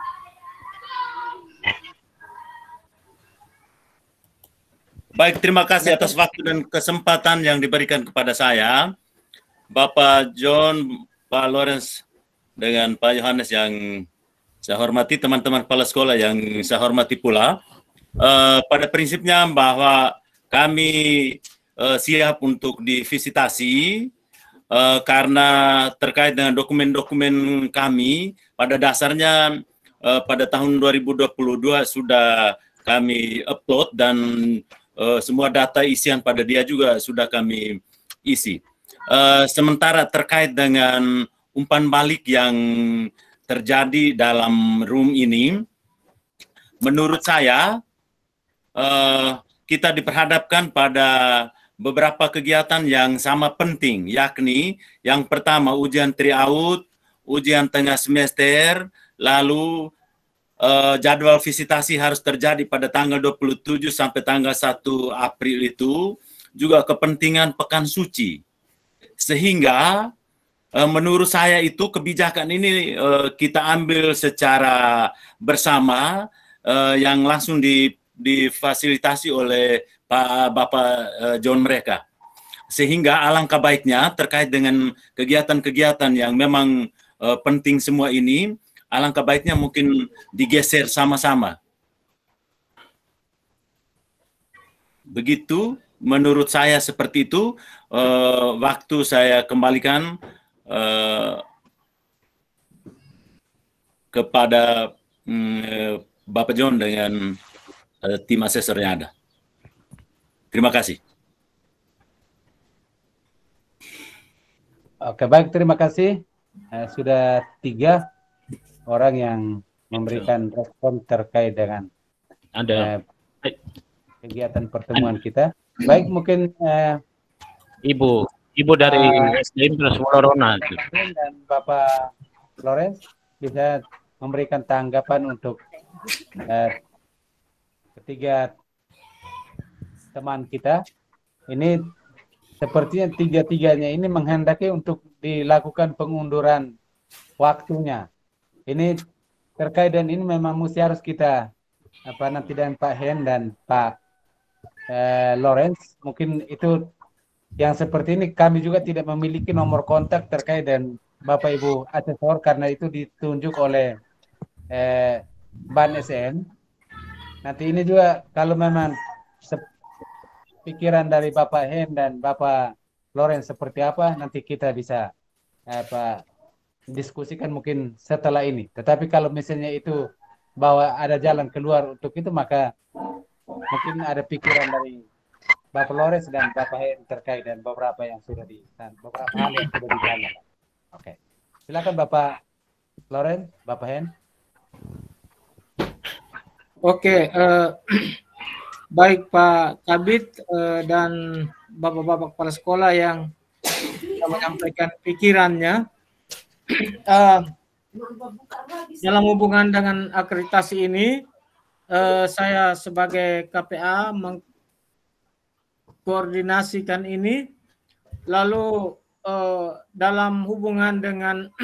Baik, terima kasih atas waktu dan kesempatan yang diberikan kepada saya. Bapak John, Pak Lawrence, dengan Pak Yohanes yang saya hormati, teman-teman kepala sekolah yang saya hormati pula. Uh, pada prinsipnya bahwa kami uh, siap untuk divisitasi uh, karena terkait dengan dokumen-dokumen kami, pada dasarnya uh, pada tahun dua ribu dua puluh dua sudah kami upload dan uh, semua data isian pada dia juga sudah kami isi. Uh, sementara terkait dengan umpan balik yang terjadi dalam room ini, menurut saya Uh, kita diperhadapkan pada beberapa kegiatan yang sama penting, yakni yang pertama ujian tryout, ujian tengah semester, lalu uh, jadwal visitasi harus terjadi pada tanggal dua puluh tujuh sampai tanggal satu April itu, juga kepentingan Pekan Suci. Sehingga uh, menurut saya itu kebijakan ini uh, kita ambil secara bersama uh, yang langsung di difasilitasi oleh Pak Bapak uh, John mereka. Sehingga alangkah baiknya terkait dengan kegiatan-kegiatan yang memang uh, penting semua ini, alangkah baiknya mungkin digeser sama-sama. Begitu menurut saya seperti itu. Uh, waktu saya kembalikan uh, kepada um, Bapak John dengan tim asesor yang ada. Terima kasih. Oke, baik. Terima kasih. Eh, sudah tiga orang yang memberikan respon terkait dengan ada eh, kegiatan pertemuan kita. Baik, mungkin eh, Ibu, Ibu dari uh, S D I Impres Wolorona dan Bapak Flores bisa memberikan tanggapan untuk eh, ketiga teman kita. Ini sepertinya tiga-tiganya ini menghendaki untuk dilakukan pengunduran waktunya. Ini terkait dan ini memang mesti harus kita apa nanti dan Pak Hen dan Pak eh, Lawrence, mungkin itu yang seperti ini kami juga tidak memiliki nomor kontak terkait dan Bapak Ibu asesor karena itu ditunjuk oleh eh, B A N S N. Nanti ini juga kalau memang pikiran dari Bapak Hen dan Bapak Lawrence seperti apa, nanti kita bisa apa diskusikan mungkin setelah ini. Tetapi kalau misalnya itu bahwa ada jalan keluar untuk itu, maka mungkin ada pikiran dari Bapak Flores dan Bapak Hen terkait dan beberapa yang sudah di dan beberapa hal yang sudah ditanya. Oke, silakan Bapak Flores, Bapak Hen. Oke, eh, baik Pak Kabit eh, dan Bapak-bapak kepala sekolah yang sudah menyampaikan pikirannya. Eh, dalam hubungan dengan akreditasi ini, eh, saya sebagai K P A mengkoordinasikan ini, lalu eh, dalam hubungan dengan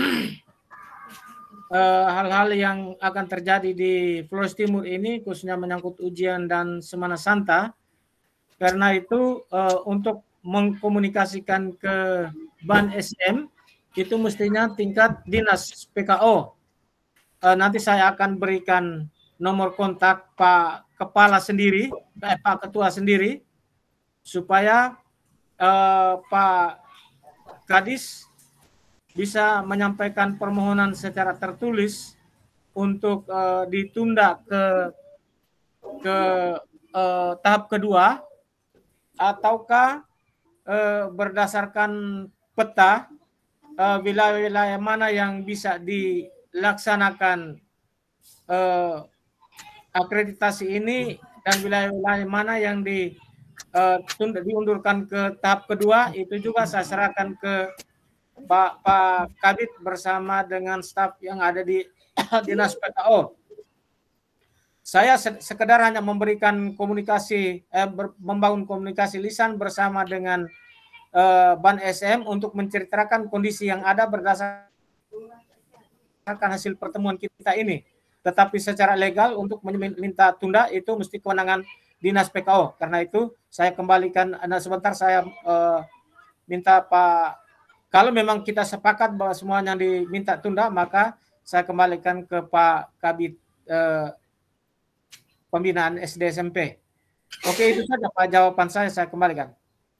hal-hal uh, yang akan terjadi di Flores Timur ini, khususnya menyangkut ujian dan Semana Santa, karena itu uh, untuk mengkomunikasikan ke Ban S M, itu mestinya tingkat dinas P K O. Uh, nanti saya akan berikan nomor kontak Pak Kepala sendiri, eh, Pak Ketua sendiri, supaya uh, Pak Kadis bisa menyampaikan permohonan secara tertulis untuk uh, ditunda ke ke uh, tahap kedua, ataukah uh, berdasarkan peta wilayah-wilayah uh, mana yang bisa dilaksanakan uh, akreditasi ini dan wilayah-wilayah mana yang di uh, tunda, diundurkan ke tahap kedua, itu juga saya serahkan ke Pak Pak Kadit bersama dengan staf yang ada di dinas P K O. Saya sekedar hanya memberikan komunikasi, eh, ber, membangun komunikasi lisan bersama dengan eh, Ban S M untuk menceritakan kondisi yang ada berdasarkan hasil pertemuan kita ini. Tetapi secara legal untuk meminta tunda itu mesti kewenangan dinas P K O. Karena itu saya kembalikan, nah sebentar saya eh, minta Pak, kalau memang kita sepakat bahwa semuanya diminta tunda, maka saya kembalikan ke Pak Kabit eh, Pembinaan S D S M P. Oke, itu saja Pak jawaban saya, saya kembalikan.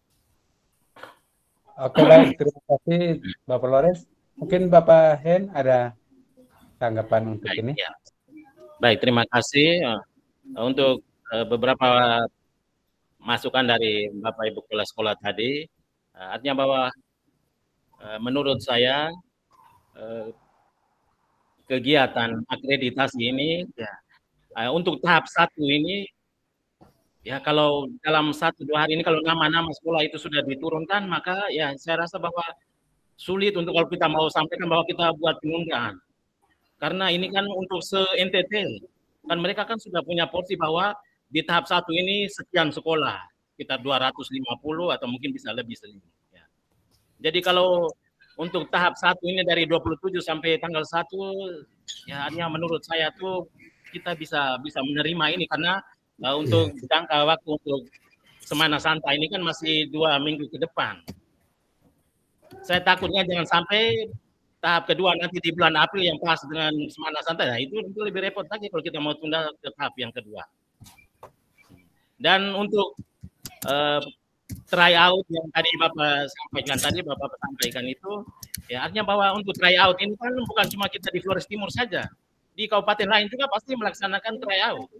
Oke, baik, terima kasih Bapak Flores. Mungkin Bapak Hen ada tanggapan untuk baik, ini? Ya. Baik, terima kasih untuk uh, beberapa masukan dari Bapak Ibu kepala sekolah tadi. Uh, artinya bahwa uh, menurut saya uh, kegiatan akreditasi ini ya, uh, untuk tahap satu ini ya, kalau dalam satu dua hari ini kalau nama-nama sekolah itu sudah diturunkan, maka ya saya rasa bahwa sulit untuk kalau kita mau sampaikan bahwa kita buat penundaan. Karena ini kan untuk se-N T T, kan mereka kan sudah punya porsi bahwa di tahap satu ini sekian sekolah, sekitar dua ratus lima puluh atau mungkin bisa lebih sedikit. Ya. Jadi kalau untuk tahap satu ini dari dua puluh tujuh sampai tanggal satu, ya artinya menurut saya tuh kita bisa bisa menerima ini karena uh, untuk jangka waktu untuk Semana Santa ini kan masih dua minggu ke depan. Saya takutnya jangan sampai tahap kedua nanti di bulan April yang pas dengan Semana Santa, ya itu, itu lebih repot lagi kalau kita mau tunda ke tahap yang kedua. Dan untuk uh, tryout yang tadi Bapak sampaikan tadi, Bapak sampaikan itu, ya artinya bahwa untuk tryout ini kan bukan cuma kita di Flores Timur saja, di kabupaten lain juga pasti melaksanakan tryout.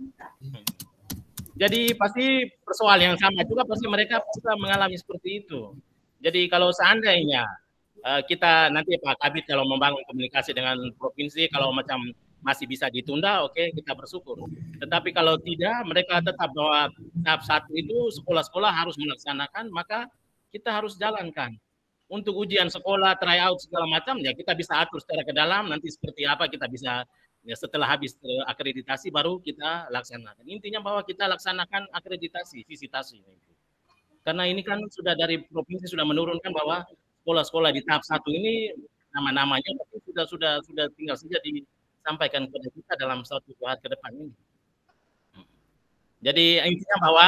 Jadi pasti persoalan yang sama juga pasti mereka juga mengalami seperti itu. Jadi kalau seandainya uh, kita nanti Pak Kabit kalau membangun komunikasi dengan provinsi, kalau macam masih bisa ditunda, oke okay, kita bersyukur. Tetapi kalau tidak, mereka tetap bahwa tahap satu itu sekolah-sekolah harus melaksanakan, maka kita harus jalankan. Untuk ujian sekolah, tryout segala macam, ya kita bisa atur secara ke dalam, nanti seperti apa kita bisa, ya setelah habis akreditasi baru kita laksanakan. Intinya bahwa kita laksanakan akreditasi, visitasi. Karena ini kan sudah dari provinsi sudah menurunkan bahwa sekolah-sekolah di tahap satu ini nama-namanya sudah sudah sudah tinggal saja disampaikan kepada kita dalam satu dua hari ke depan ini. Jadi intinya bahwa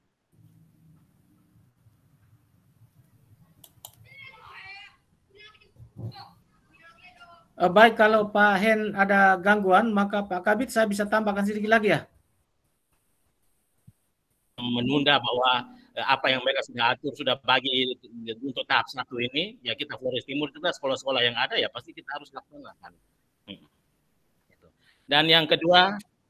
baik, kalau Pak Hen ada gangguan, maka Pak Kabit saya bisa tambahkan sedikit lagi ya. Menunda bahwa apa yang mereka sudah atur, sudah bagi untuk tahap satu ini, ya kita Flores Timur juga sekolah-sekolah yang ada ya pasti kita harus laksanakan. Dan yang kedua,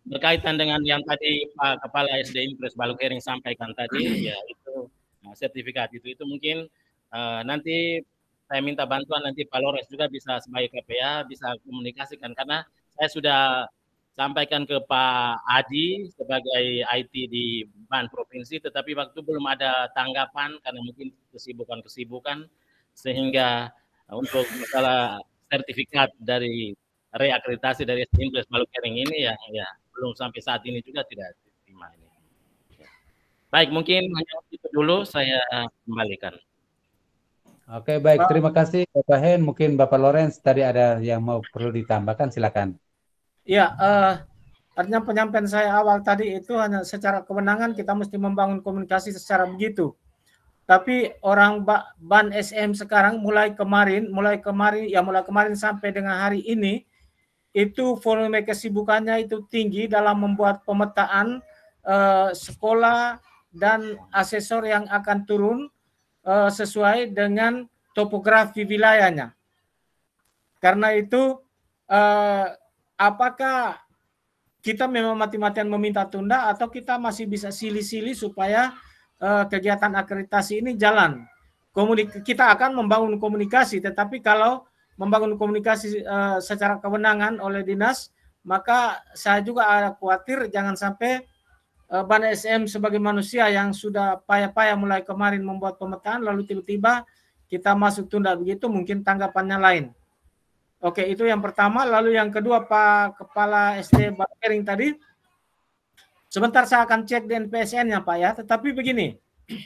berkaitan dengan yang tadi Pak Kepala S D Impres Balukering sampaikan tadi, ya itu nah, sertifikat itu itu mungkin uh, nanti saya minta bantuan nanti Pak Lores juga bisa sebagai K P A bisa komunikasikan, karena saya sudah sampaikan ke Pak Adi sebagai I T di B A N Provinsi, tetapi waktu belum ada tanggapan karena mungkin kesibukan-kesibukan, sehingga untuk masalah sertifikat dari reakreditasi dari S D Impres Balukering ini ya, ya belum sampai saat ini juga tidak diterima ini. Baik, mungkin hanya itu dulu saya kembalikan. Oke, baik. Terima kasih Bapak Hen. Mungkin Bapak Lawrence tadi ada yang mau perlu ditambahkan, silakan. Ya, uh, artinya penyampaian saya awal tadi itu hanya secara kewenangan kita mesti membangun komunikasi secara begitu. Tapi orang B A N S M sekarang mulai kemarin, mulai kemarin, ya mulai kemarin sampai dengan hari ini, itu volume kesibukannya itu tinggi dalam membuat pemetaan uh, sekolah dan asesor yang akan turun uh, sesuai dengan topografi wilayahnya. Karena itu, uh, apakah kita memang mati-matian meminta tunda atau kita masih bisa silih-silih supaya uh, kegiatan akreditasi ini jalan? Komunik kita akan membangun komunikasi, tetapi kalau membangun komunikasi uh, secara kewenangan oleh dinas, maka saya juga ada khawatir jangan sampai uh, B A N S M sebagai manusia yang sudah payah-payah mulai kemarin membuat pemetaan, lalu tiba-tiba kita masuk tunda begitu, mungkin tanggapannya lain. Oke, itu yang pertama. Lalu yang kedua, Pak Kepala S D Balukering tadi, sebentar saya akan cek di N P S N-nya Pak ya, tetapi begini,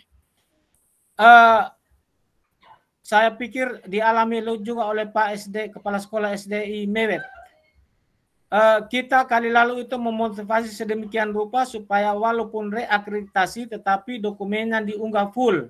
uh, saya pikir dialami juga oleh Pak S D, Kepala Sekolah S D I Mewet. Uh, kita kali lalu itu memotivasi sedemikian rupa supaya walaupun reakreditasi, tetapi dokumennya diunggah full.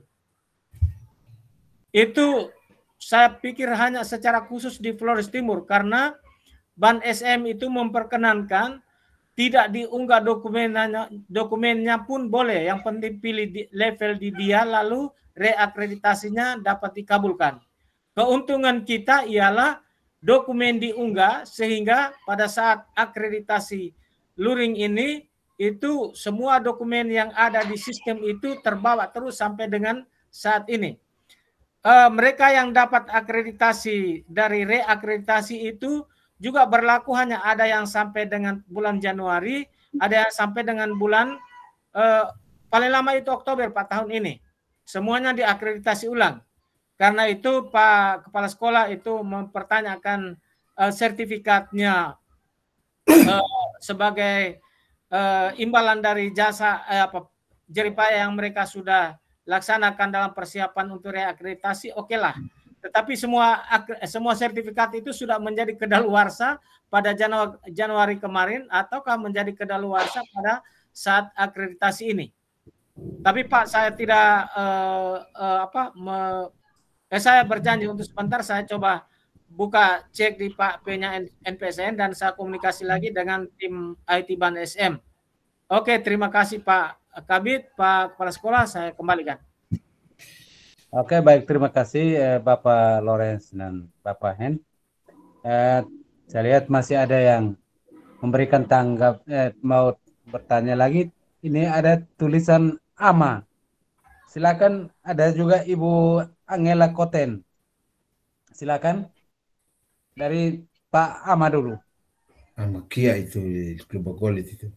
Itu saya pikir hanya secara khusus di Flores Timur, karena B A N S M itu memperkenankan tidak diunggah dokumennya, dokumennya pun boleh, yang penting pilih di, level di dia, lalu reakreditasinya dapat dikabulkan. Keuntungan kita ialah dokumen diunggah, sehingga pada saat akreditasi luring ini, itu semua dokumen yang ada di sistem itu terbawa terus sampai dengan saat ini. Uh, mereka yang dapat akreditasi dari reakreditasi itu juga berlaku hanya ada yang sampai dengan bulan Januari, ada yang sampai dengan bulan uh, paling lama itu Oktober Pak tahun ini. Semuanya diakreditasi ulang. Karena itu Pak Kepala Sekolah itu mempertanyakan uh, sertifikatnya uh, sebagai uh, imbalan dari jasa uh, apa, jeripaya yang mereka sudah laksanakan dalam persiapan untuk reakreditasi, oke okay lah. Tetapi semua semua sertifikat itu sudah menjadi kedaluarsa pada Januari, Januari kemarin, ataukah menjadi kedaluarsa pada saat akreditasi ini. Tapi Pak, saya tidak uh, uh, apa, me, eh, saya berjanji untuk sebentar saya coba buka cek di Pak P-nya N P S N dan saya komunikasi lagi dengan tim I T B A N S M. Oke, terima kasih Pak Kabid, Pak Kepala Sekolah, saya kembalikan. Oke, baik, terima kasih eh, Bapak Lawrence dan Bapak Hen. Eh, saya lihat masih ada yang memberikan tanggap, eh, mau bertanya lagi. Ini ada tulisan Ama. Silakan, ada juga Ibu Angela Koten. Silakan dari Pak Ama dulu. Ama Kia itu Klub Golit itu.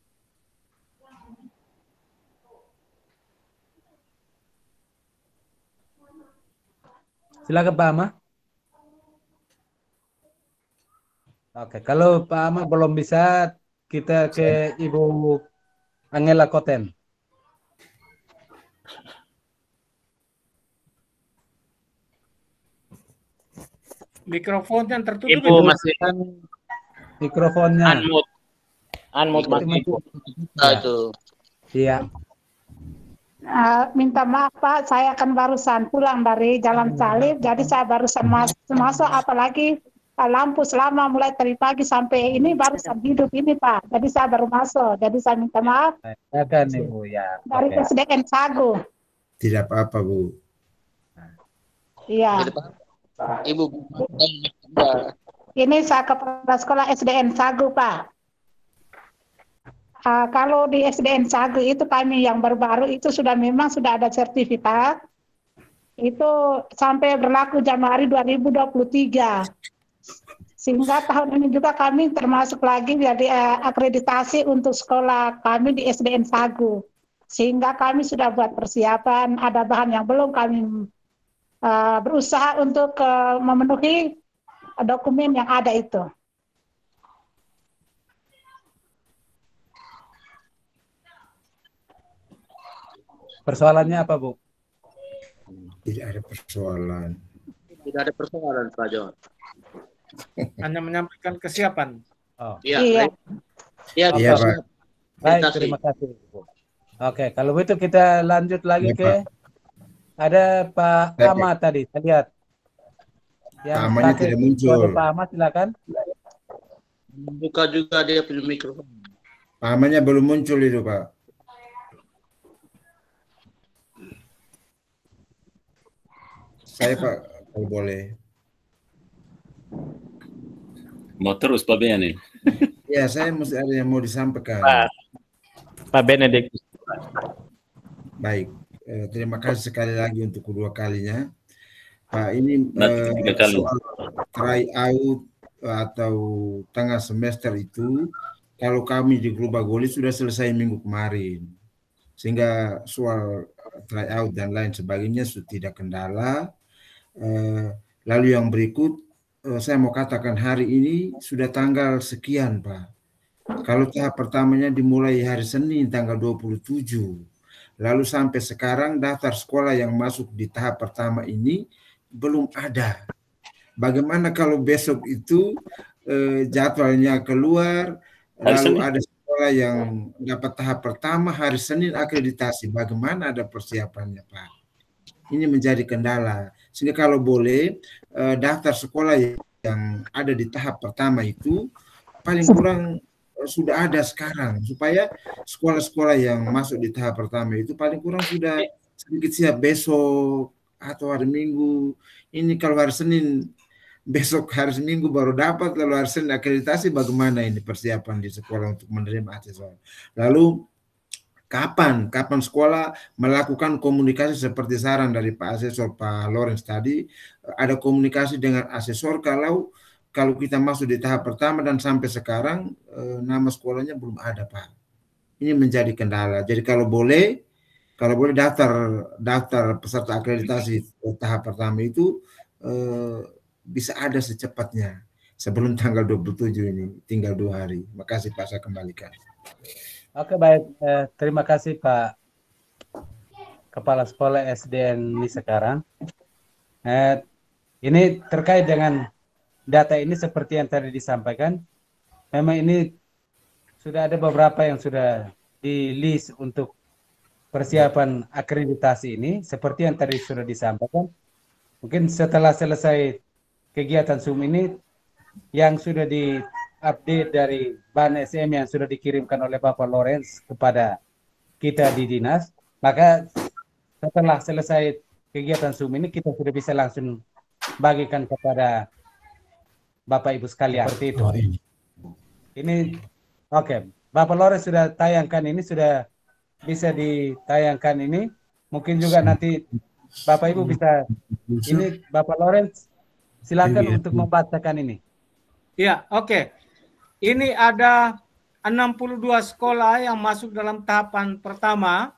Silakan Pak Ama. Oke, kalau Pak Ama belum bisa, kita ke Ibu Angela Koten. Mikrofonnya tertutup. Ibu masih mikrofonnya. Unmute. Unmute masih. Itu. Iya. Uh, minta maaf Pak, saya kan barusan pulang dari Jalan Salib, jadi saya barusan mas masuk, apalagi uh, lampu selama mulai dari pagi sampai ini barusan hidup ini Pak, jadi saya baru masuk, jadi saya minta maaf. Silakan Ibu ya. Dari Oke. S D N Sagu. Tidak apa-apa Bu. Iya. Ibu. Ini saya Kepala Sekolah S D N Sagu Pak. uh, kalau di S D N Sagu itu kami yang baru-baru itu sudah memang sudah ada sertifikat. Itu sampai berlaku Januari dua ribu dua puluh tiga. Sehingga tahun ini juga kami termasuk lagi jadi uh, akreditasi untuk sekolah kami di S D N Sagu. Sehingga kami sudah buat persiapan, ada bahan yang belum kami uh, berusaha untuk uh, memenuhi dokumen yang ada itu. Persoalannya apa, Bu? Tidak ada persoalan. Tidak ada persoalan, Pak John. Hanya menyampaikan kesiapan. Oh. Iya. Iya. Iya, Iya, Pak. Baik, terima kasih. Oke, kalau begitu kita lanjut lagi Iya, ke Pak. ada Pak Baik. Ahmad tadi. Saya lihat. Yang Pak Ahmadnya pakai tidak muncul. kode Pak Ahmad, silakan. Buka juga dia punya mikrofon. Pamannya belum muncul itu, Pak. Saya, Pak, kalau boleh. Mau terus Pak Beni. Ya, saya mesti ada yang mau disampaikan. Pak, Pak Benedict. Baik, eh, terima kasih sekali lagi untuk kedua kalinya. Pak, ini Nanti tiga eh, kali. soal try out atau tengah semester itu, kalau kami di Global Goli sudah selesai minggu kemarin. Sehingga soal try out dan lain sebagainya sudah tidak kendala. Eh, lalu yang berikut, eh, saya mau katakan hari ini sudah tanggal sekian, Pak. Kalau tahap pertamanya dimulai hari Senin tanggal dua puluh tujuh. Lalu sampai sekarang daftar sekolah yang masuk di tahap pertama ini belum ada. Bagaimana kalau besok itu eh, jadwalnya keluar, lalu ada sekolah yang dapat tahap pertama hari Senin akreditasi. Bagaimana ada persiapannya, Pak? Ini menjadi kendala. Sehingga kalau boleh eh, daftar sekolah yang ada di tahap pertama itu paling kurang sudah ada sekarang, supaya sekolah-sekolah yang masuk di tahap pertama itu paling kurang sudah sedikit siap besok atau hari Minggu. Ini kalau hari Senin, besok hari Minggu baru dapat, lalu hari Senin akreditasi, bagaimana ini persiapan di sekolah untuk menerima asesor. Lalu kapan kapan sekolah melakukan komunikasi seperti saran dari Pak Asesor Pak Lawrence tadi, ada komunikasi dengan asesor kalau kalau kita masuk di tahap pertama dan sampai sekarang eh, nama sekolahnya belum ada, Pak. Ini menjadi kendala. Jadi kalau boleh, kalau boleh daftar daftar peserta akreditasi tahap pertama itu eh, bisa ada secepatnya sebelum tanggal dua puluh tujuh ini, tinggal dua hari. Makasih Pak, saya kembalikan. Oke, baik. Eh, terima kasih Pak Kepala Sekolah S D N ini sekarang. Eh, ini terkait dengan data ini seperti yang tadi disampaikan, memang ini sudah ada beberapa yang sudah di list untuk persiapan akreditasi ini, seperti yang tadi sudah disampaikan. Mungkin setelah selesai kegiatan Zoom ini, yang sudah di-update dari bahan S M yang sudah dikirimkan oleh Bapak Lawrence kepada kita di dinas, maka setelah selesai kegiatan Zoom ini, kita sudah bisa langsung bagikan kepada Bapak Ibu sekalian, seperti itu. Ini oke, okay. Bapak Lawrence sudah tayangkan ini, sudah bisa ditayangkan ini. Mungkin juga nanti Bapak Ibu bisa ini, Bapak Lawrence silakan untuk membacakan ini. Ya, oke. Okay. Ini ada enam puluh dua sekolah yang masuk dalam tahapan pertama.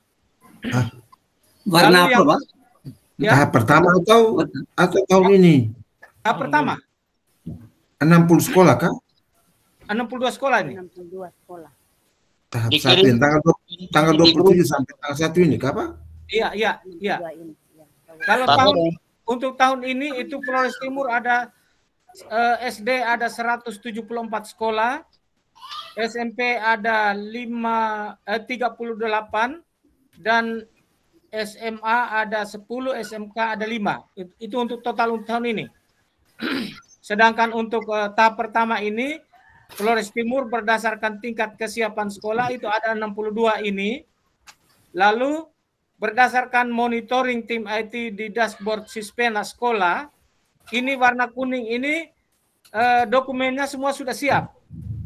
Warna apa, Pak? Ya. Tahap pertama atau atau tahun ini? Tahap pertama. enam puluh sekolah, Kak? enam puluh dua sekolah ini. enam puluh dua sekolah. Tahap satu, tanggal, tanggal dua puluh tujuh sampai tanggal satu ini, Kak, Pak? Iya, iya, iya. Kalau tahun untuk tahun ini itu Flores Timur ada eh, S D ada seratus tujuh puluh empat sekolah, S M P ada lima, eh, tiga puluh delapan, dan S M A ada sepuluh, S M K ada lima. Itu, itu untuk total untuk tahun ini. Sedangkan untuk uh, tahap pertama ini, Flores Timur berdasarkan tingkat kesiapan sekolah itu ada enam puluh dua ini. Lalu berdasarkan monitoring tim I T di dashboard Sispena sekolah, ini warna kuning ini uh, dokumennya semua sudah siap.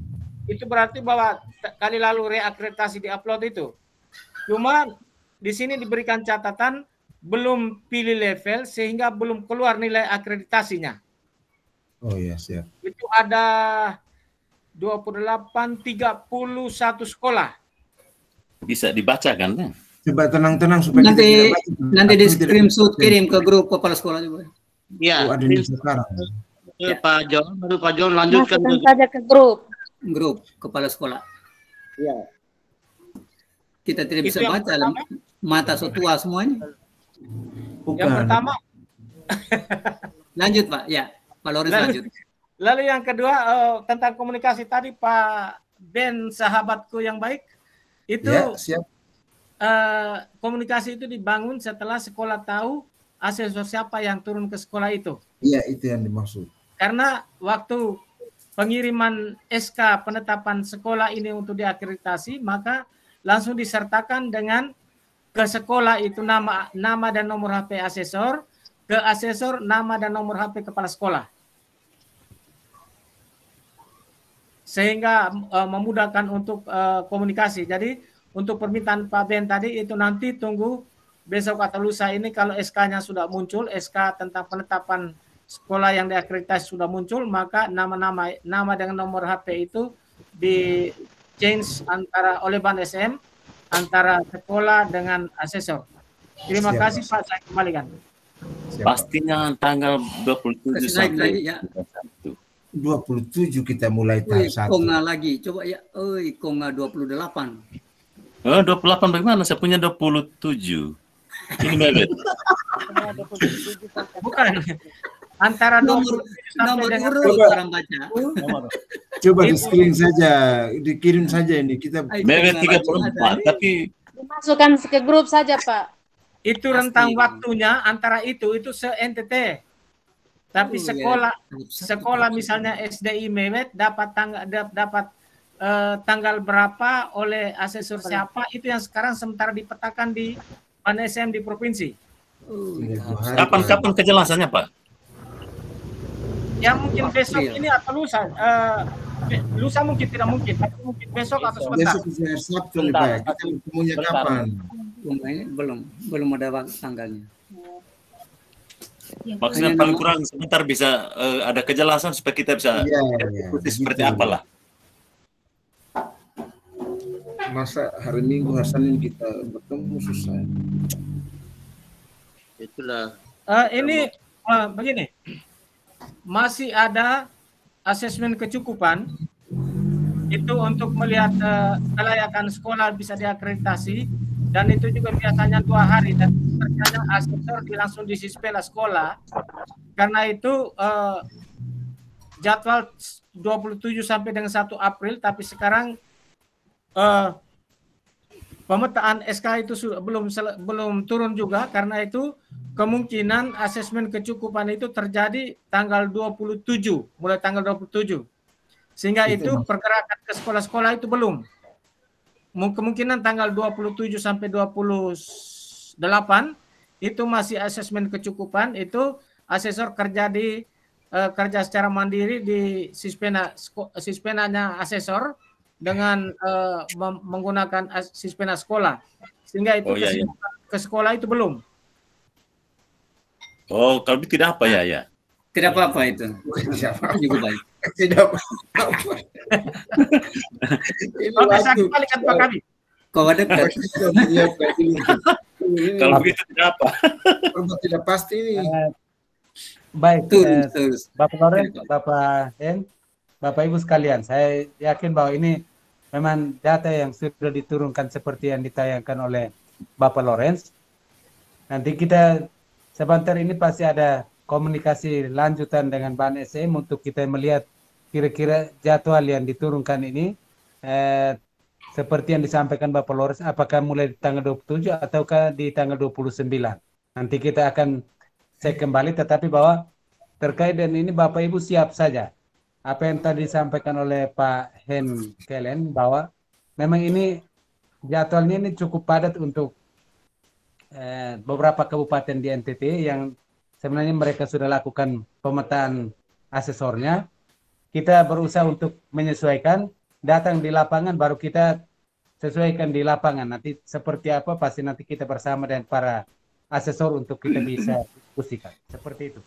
itu berarti bahwa kali lalu reakreditasi diupload itu. Cuma di sini diberikan catatan belum pilih level sehingga belum keluar nilai akreditasinya. Oh iya, siap. Itu ada dua puluh delapan, tiga puluh satu sekolah. Bisa dibaca kan? Coba tenang-tenang supaya Nanti kita tidak baca. nanti di Aku tidak- screenshot kirim ke grup kepala sekolah juga. Ya, Oh, ada di sekarang. eh, Pak John, baru Pak John lanjutkan Masukkan ke saja ke grup. Grup kepala sekolah. ya. Kita tidak bisa Itu yang baca, pertama. mata so tua semuanya. Bukan. Yang pertama. Lanjut Pak, ya Pak Loris Lalu, lanjut. lalu yang kedua eh, tentang komunikasi tadi Pak Ben, sahabatku yang baik, itu Ya, siap. eh, komunikasi itu dibangun setelah sekolah tahu asesor siapa yang turun ke sekolah itu. Iya, itu yang dimaksud. Karena waktu pengiriman S K penetapan sekolah ini untuk diakreditasi, maka langsung disertakan dengan ke sekolah itu nama nama dan nomor H P asesor, ke asesor nama dan nomor H P kepala sekolah. Sehingga uh, memudahkan untuk uh, komunikasi. Jadi untuk permintaan Pak Ben tadi itu nanti tunggu besok atau lusa ini kalau S K-nya sudah muncul, S K tentang penetapan sekolah yang diakreditasi sudah muncul, maka nama-nama nama dengan nomor H P itu di change antara oleh Ban S M antara sekolah dengan asesor. Terima Siap, kasih Pak, saya kembalikan. Pastinya tanggal dua puluh tujuh Kasih naik sampai lagi, ya. dua puluh tujuh kita mulai tahap Wih, satu. Konga lagi, coba ya, oi, Konga dua puluh delapan. Oh, dua puluh delapan bagaimana? Saya punya dua puluh tujuh. Ini Mebet. Bukan. Antara Nomor, dua puluh tujuh sampai nomor dengan urut Coba. orang baca. Coba di screen saja, dikirim saja ini kita. Mebet tiga puluh empat, tapi Dimasukkan ke grup saja, Pak. itu rentang waktunya antara itu itu se-N T T. Tapi Oh, ya. sekolah sekolah misalnya S D I Mewet dapat tanggal dapat eh, tanggal berapa oleh asesor siapa itu yang sekarang sementara dipetakan di Ban S M di provinsi. kapan-kapan kejelasannya, Pak? Ya mungkin besok April. ini atau lusa. Eh, be- lusa mungkin tidak mungkin, tapi mungkin besok atau sebentar. Besok bisa Sabtu nih Pak. Kita ketemunya kapan? Belum, ini belum, belum ada wak- tanggalnya. Maksudnya Hanya paling nama- kurang sebentar bisa eh, ada kejelasan supaya kita bisa Iya, iya, ikuti seperti begitu. apalah. Masa hari Minggu, hari Senin kita bertemu susah. Itulah. Eh, ini eh, begini, masih ada asesmen kecukupan itu untuk melihat eh, kelayakan sekolah bisa diakreditasi dan itu juga biasanya dua hari dan terkadang asesor di- langsung di sispela sekolah karena itu eh, jadwal dua puluh tujuh sampai dengan satu April tapi sekarang eh, pemetaan S K itu sudah belum sel- belum turun juga karena itu kemungkinan asesmen kecukupan itu terjadi tanggal dua puluh tujuh mulai tanggal dua puluh tujuh sehingga Itu itu maksud- pergerakan ke sekolah-sekolah itu belum. Mung- Kemungkinan tanggal dua puluh tujuh sampai dua puluh delapan itu masih asesmen kecukupan itu asesor kerja di eh, kerja secara mandiri di sispena sko- sispenanya asesor dengan eh, mem- menggunakan as- sispena sekolah sehingga itu Oh, ke, iya, iya. ke sekolah itu belum. Oh, kalau begitu tidak apa ya, ya. Tidak apa-apa itu. Siapa? Juga baik. Tidak apa-apa. Ini Oke, saya waktu. kembalikan Pak Kami. Kau ada dekat. Iya, Pak. Ini- ini Kalau begitu tidak apa. Serba tidak pasti ini. Eh, baik, Terus, eh, terus. Bapak Loren, Bapak Hen, Bapak Ibu sekalian, saya yakin bahwa ini memang data yang sudah diturunkan seperti yang ditayangkan oleh Bapak Lorenz. Nanti kita sebentar ini pasti ada komunikasi lanjutan dengan Ban S M untuk kita melihat kira-kira jadwal yang diturunkan ini eh, seperti yang disampaikan Bapak Lorenz, apakah mulai di tanggal dua puluh tujuh ataukah di tanggal dua puluh sembilan. Nanti kita akan cek kembali, tetapi bahwa terkait dengan ini Bapak Ibu siap saja. Apa yang tadi disampaikan oleh Pak Hen Kelen bahwa memang ini jadwalnya ini cukup padat untuk eh, beberapa kabupaten di N T T yang sebenarnya mereka sudah lakukan pemetaan asesornya. Kita berusaha untuk menyesuaikan datang di lapangan baru kita sesuaikan di lapangan. Nanti seperti apa pasti nanti kita bersama dengan para asesor untuk kita bisa diskusikan. Seperti itu.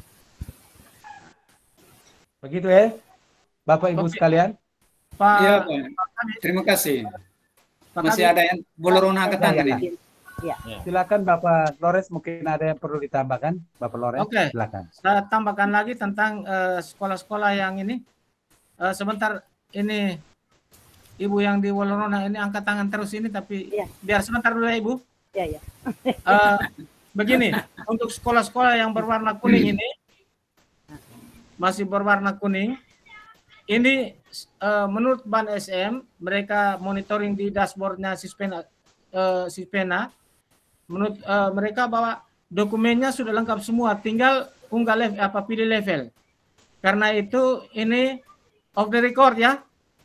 Begitu ya, Bapak Ibu Oke. sekalian. Pak, Iya, Pak. Terima kasih. Pak Masih Kabit. ada yang bolorona angkatan Ya, tadi. ya. Silakan Bapak Lores, mungkin ada yang perlu ditambahkan, Bapak Lores. Oke. Silakan. Saya tambahkan lagi tentang eh, sekolah-sekolah yang ini. Eh, sebentar, ini Ibu yang di Wolorona ini angkat tangan terus ini, tapi biar sebentar dulu ya Ibu. Iya, iya. Eh, begini, untuk sekolah-sekolah yang berwarna kuning ini, masih berwarna kuning, ini eh, menurut Ban S M, mereka monitoring di dashboardnya Sispena, eh, Sispena, menurut eh, mereka bahwa dokumennya sudah lengkap semua, tinggal unggah level, apa pilih level. Karena itu ini off the record ya.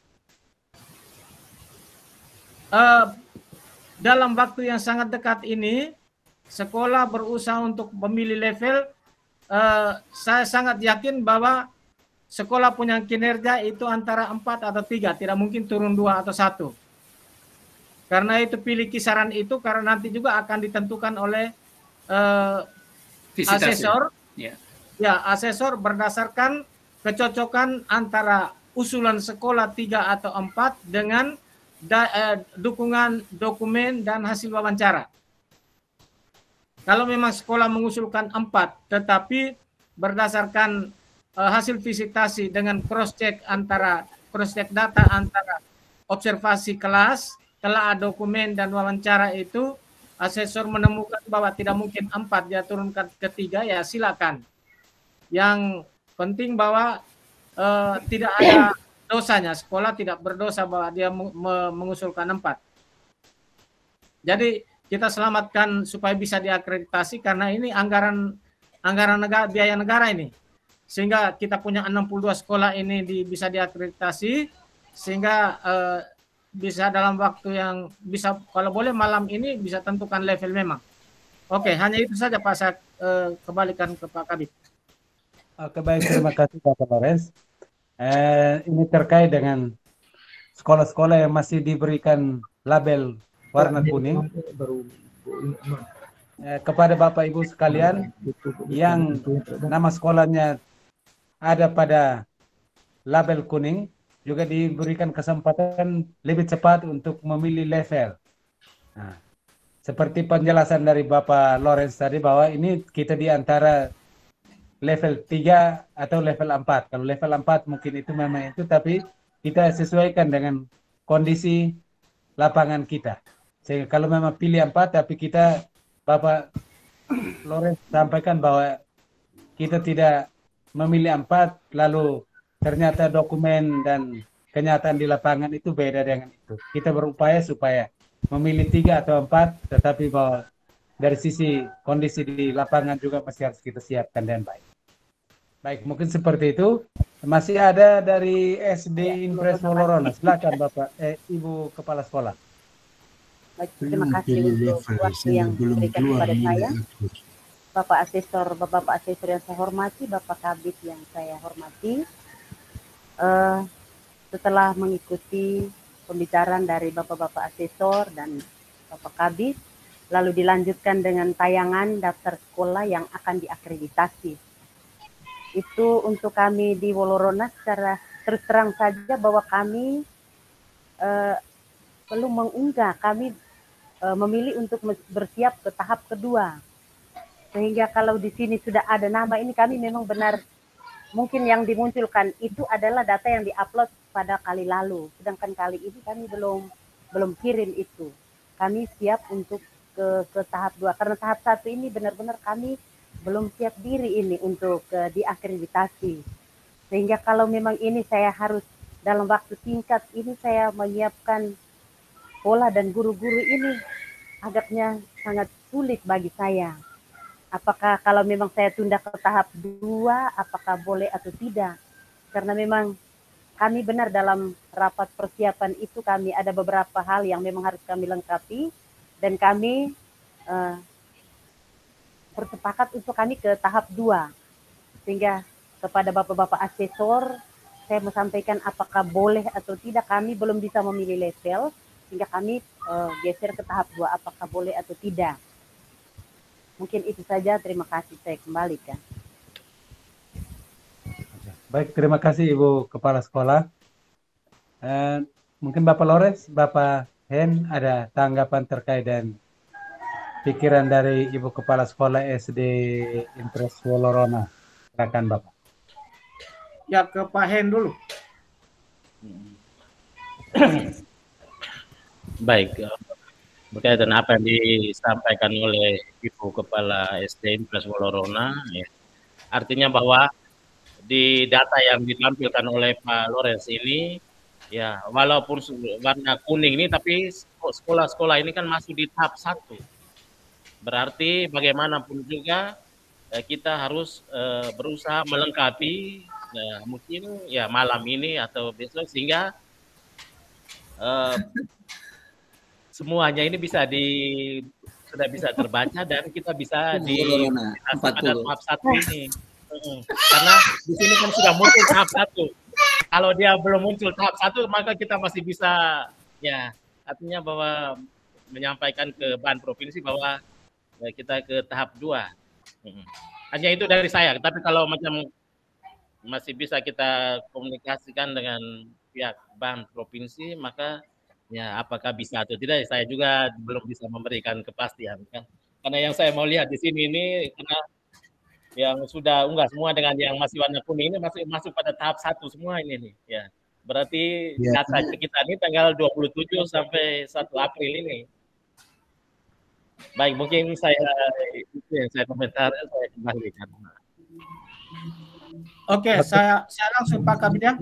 Eh, dalam waktu yang sangat dekat ini, sekolah berusaha untuk memilih level. Eh, saya sangat yakin bahwa sekolah punya kinerja itu antara empat atau tiga, tidak mungkin turun dua atau satu. Karena itu pilih kisaran itu karena nanti juga akan ditentukan oleh eh, Visitasi. asesor. Ya. Ya, asesor berdasarkan kecocokan antara usulan sekolah tiga atau empat dengan da, eh, dukungan dokumen dan hasil wawancara. Kalau memang sekolah mengusulkan empat, tetapi berdasarkan uh, hasil visitasi dengan cross check antara cross check data antara observasi kelas, telah dokumen dan wawancara itu, asesor menemukan bahwa tidak mungkin empat, dia turunkan ke tiga, ya silakan. Yang penting bahwa uh, tidak ada dosanya, sekolah tidak berdosa bahwa dia mengusulkan empat. Jadi kita selamatkan supaya bisa diakreditasi karena ini anggaran anggaran negara, biaya negara ini. Sehingga kita punya enam puluh dua sekolah ini di, bisa diakreditasi sehingga eh, bisa dalam waktu yang bisa, kalau boleh malam ini bisa tentukan level memang. Oke, hanya itu saja Pak, saya eh, kembalikan ke Pak Kabit. Oke, baik, terima kasih Bapak Lores. Eh, ini terkait dengan sekolah-sekolah yang masih diberikan label warna kuning. Eh, kepada Bapak Ibu sekalian yang nama sekolahnya ada pada label kuning, juga diberikan kesempatan lebih cepat untuk memilih level. Nah, seperti penjelasan dari Bapak Lawrence tadi bahwa ini kita di antara level tiga atau level empat. Kalau level empat mungkin itu memang itu, tapi kita sesuaikan dengan kondisi lapangan kita. Sehingga kalau memang pilih empat, tapi kita, Bapak Lawrence sampaikan bahwa kita tidak memilih empat, lalu ternyata dokumen dan kenyataan di lapangan itu beda dengan itu. Kita berupaya supaya memilih tiga atau empat, tetapi bahwa dari sisi kondisi di lapangan juga masih harus kita siapkan dengan baik. Baik, mungkin seperti itu. Masih ada dari S D Impres Wolorona. Silakan Bapak, eh, Ibu Kepala Sekolah. Baik, terima kasih untuk waktu yang diberikan kepada saya. Bapak Asesor, Bapak Asesor yang saya hormati, Bapak Kabit yang saya hormati. Uh, setelah mengikuti pembicaraan dari Bapak-Bapak Asesor dan Bapak Kabit, lalu dilanjutkan dengan tayangan daftar sekolah yang akan diakreditasi. Itu untuk kami di Wolorona secara terus terang saja bahwa kami uh, belum mengunggah, kami e, memilih untuk bersiap ke tahap kedua. Sehingga kalau di sini sudah ada nama ini, kami memang benar mungkin yang dimunculkan itu adalah data yang diupload pada kali lalu. Sedangkan kali ini kami belum belum kirim itu. Kami siap untuk ke, ke tahap dua. Karena tahap satu ini benar-benar kami belum siap diri ini untuk e, diakreditasi. Sehingga kalau memang ini saya harus dalam waktu singkat ini saya menyiapkan sekolah dan guru-guru ini agaknya sangat sulit bagi saya. Apakah kalau memang saya tunda ke tahap dua, apakah boleh atau tidak? Karena memang kami benar dalam rapat persiapan itu kami ada beberapa hal yang memang harus kami lengkapi dan kami uh, bersepakat untuk kami ke tahap dua. Sehingga kepada Bapak-Bapak Asesor saya mau sampaikan apakah boleh atau tidak, kami belum bisa memilih level, sehingga kami uh, geser ke tahap dua, apakah boleh atau tidak. Mungkin itu saja, terima kasih, saya kembalikan. Baik, terima kasih Ibu Kepala Sekolah. Uh, mungkin Bapak Lores, Bapak Hen ada tanggapan terkait dan pikiran dari Ibu Kepala Sekolah S D Impres Wolorona. Silakan Bapak. Ya, ke Pak Hen dulu. Baik, berkaitan apa yang disampaikan oleh Ibu Kepala S D Impres Wolorona, ya. Artinya bahwa di data yang ditampilkan oleh Pak Lawrence ini, ya walaupun warna kuning ini, tapi sekolah-sekolah ini kan masih di tahap satu. Berarti bagaimanapun juga eh, kita harus eh, berusaha melengkapi, eh, mungkin ya malam ini atau besok, sehingga eh, semuanya ini bisa di sudah bisa terbaca dan kita bisa di pada tahap satu ini. Karena di sini kan sudah muncul tahap satu. Kalau dia belum muncul tahap satu, maka kita masih bisa, ya artinya bahwa menyampaikan ke Ban Provinsi bahwa ya, kita ke tahap dua. Hanya itu dari saya. Tapi kalau macam masih bisa kita komunikasikan dengan pihak Ban Provinsi, maka ya apakah bisa atau tidak, saya juga belum bisa memberikan kepastian kan. Karena yang saya mau lihat di sini ini, karena yang sudah unggah semua dengan yang masih warna kuning ini masih masuk pada tahap satu semua ini nih, ya. Berarti ya, data kita ini tanggal dua puluh tujuh sampai satu April ini. Baik, mungkin saya itu yang saya komentar, saya kembalikan. Oke, saya saya langsung Pak Kabid ya.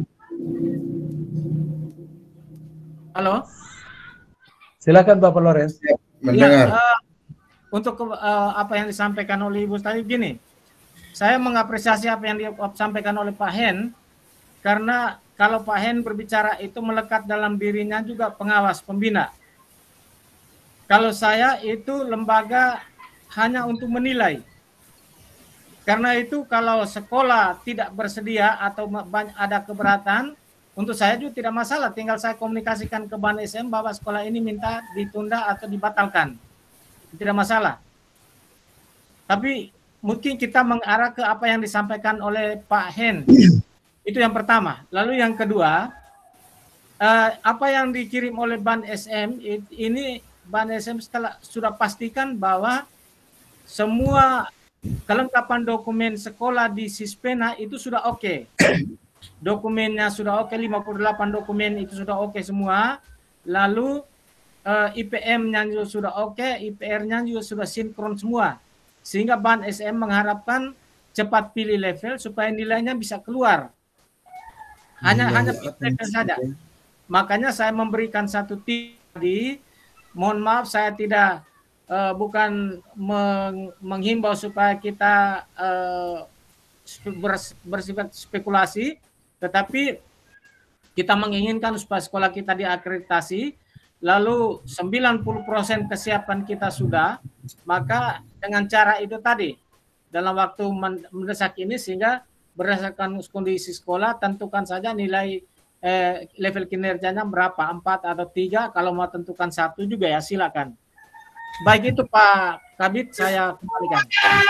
Halo. Silakan Bapak Lawrence. Mendengar. Ya, uh, untuk uh, apa yang disampaikan oleh Ibu tadi gini, saya mengapresiasi apa yang disampaikan oleh Pak Hen, karena kalau Pak Hen berbicara itu melekat dalam dirinya juga pengawas, pembina. Kalau saya itu lembaga hanya untuk menilai. Karena itu kalau sekolah tidak bersedia atau ada keberatan, untuk saya juga tidak masalah, tinggal saya komunikasikan ke Ban S M bahwa sekolah ini minta ditunda atau dibatalkan. Tidak masalah. Tapi mungkin kita mengarah ke apa yang disampaikan oleh Pak Hen. Itu yang pertama. Lalu yang kedua, eh, apa yang dikirim oleh Ban S M, ini Ban S M setelah sudah pastikan bahwa semua kelengkapan dokumen sekolah di Sispena itu sudah oke. Okay. Dokumennya sudah oke, okay, lima puluh delapan dokumen itu sudah oke okay semua. Lalu eh, I P M-nya juga sudah oke, okay, I P R-nya juga sudah sinkron semua. Sehingga Ban S M mengharapkan cepat pilih level supaya nilainya bisa keluar. Hanya ya, hanya pilih level saja. Makanya saya memberikan satu tips tadi. Mohon maaf saya tidak uh, bukan meng, menghimbau supaya kita uh, bersifat spekulasi, tetapi kita menginginkan supaya sekolah kita diakreditasi. Lalu sembilan puluh persen kesiapan kita sudah, maka dengan cara itu tadi, dalam waktu mendesak ini, sehingga berdasarkan kondisi sekolah, tentukan saja nilai eh, level kinerjanya berapa, empat atau tiga, kalau mau tentukan satu juga ya silakan. Baik itu Pak Kabid, saya kembalikan.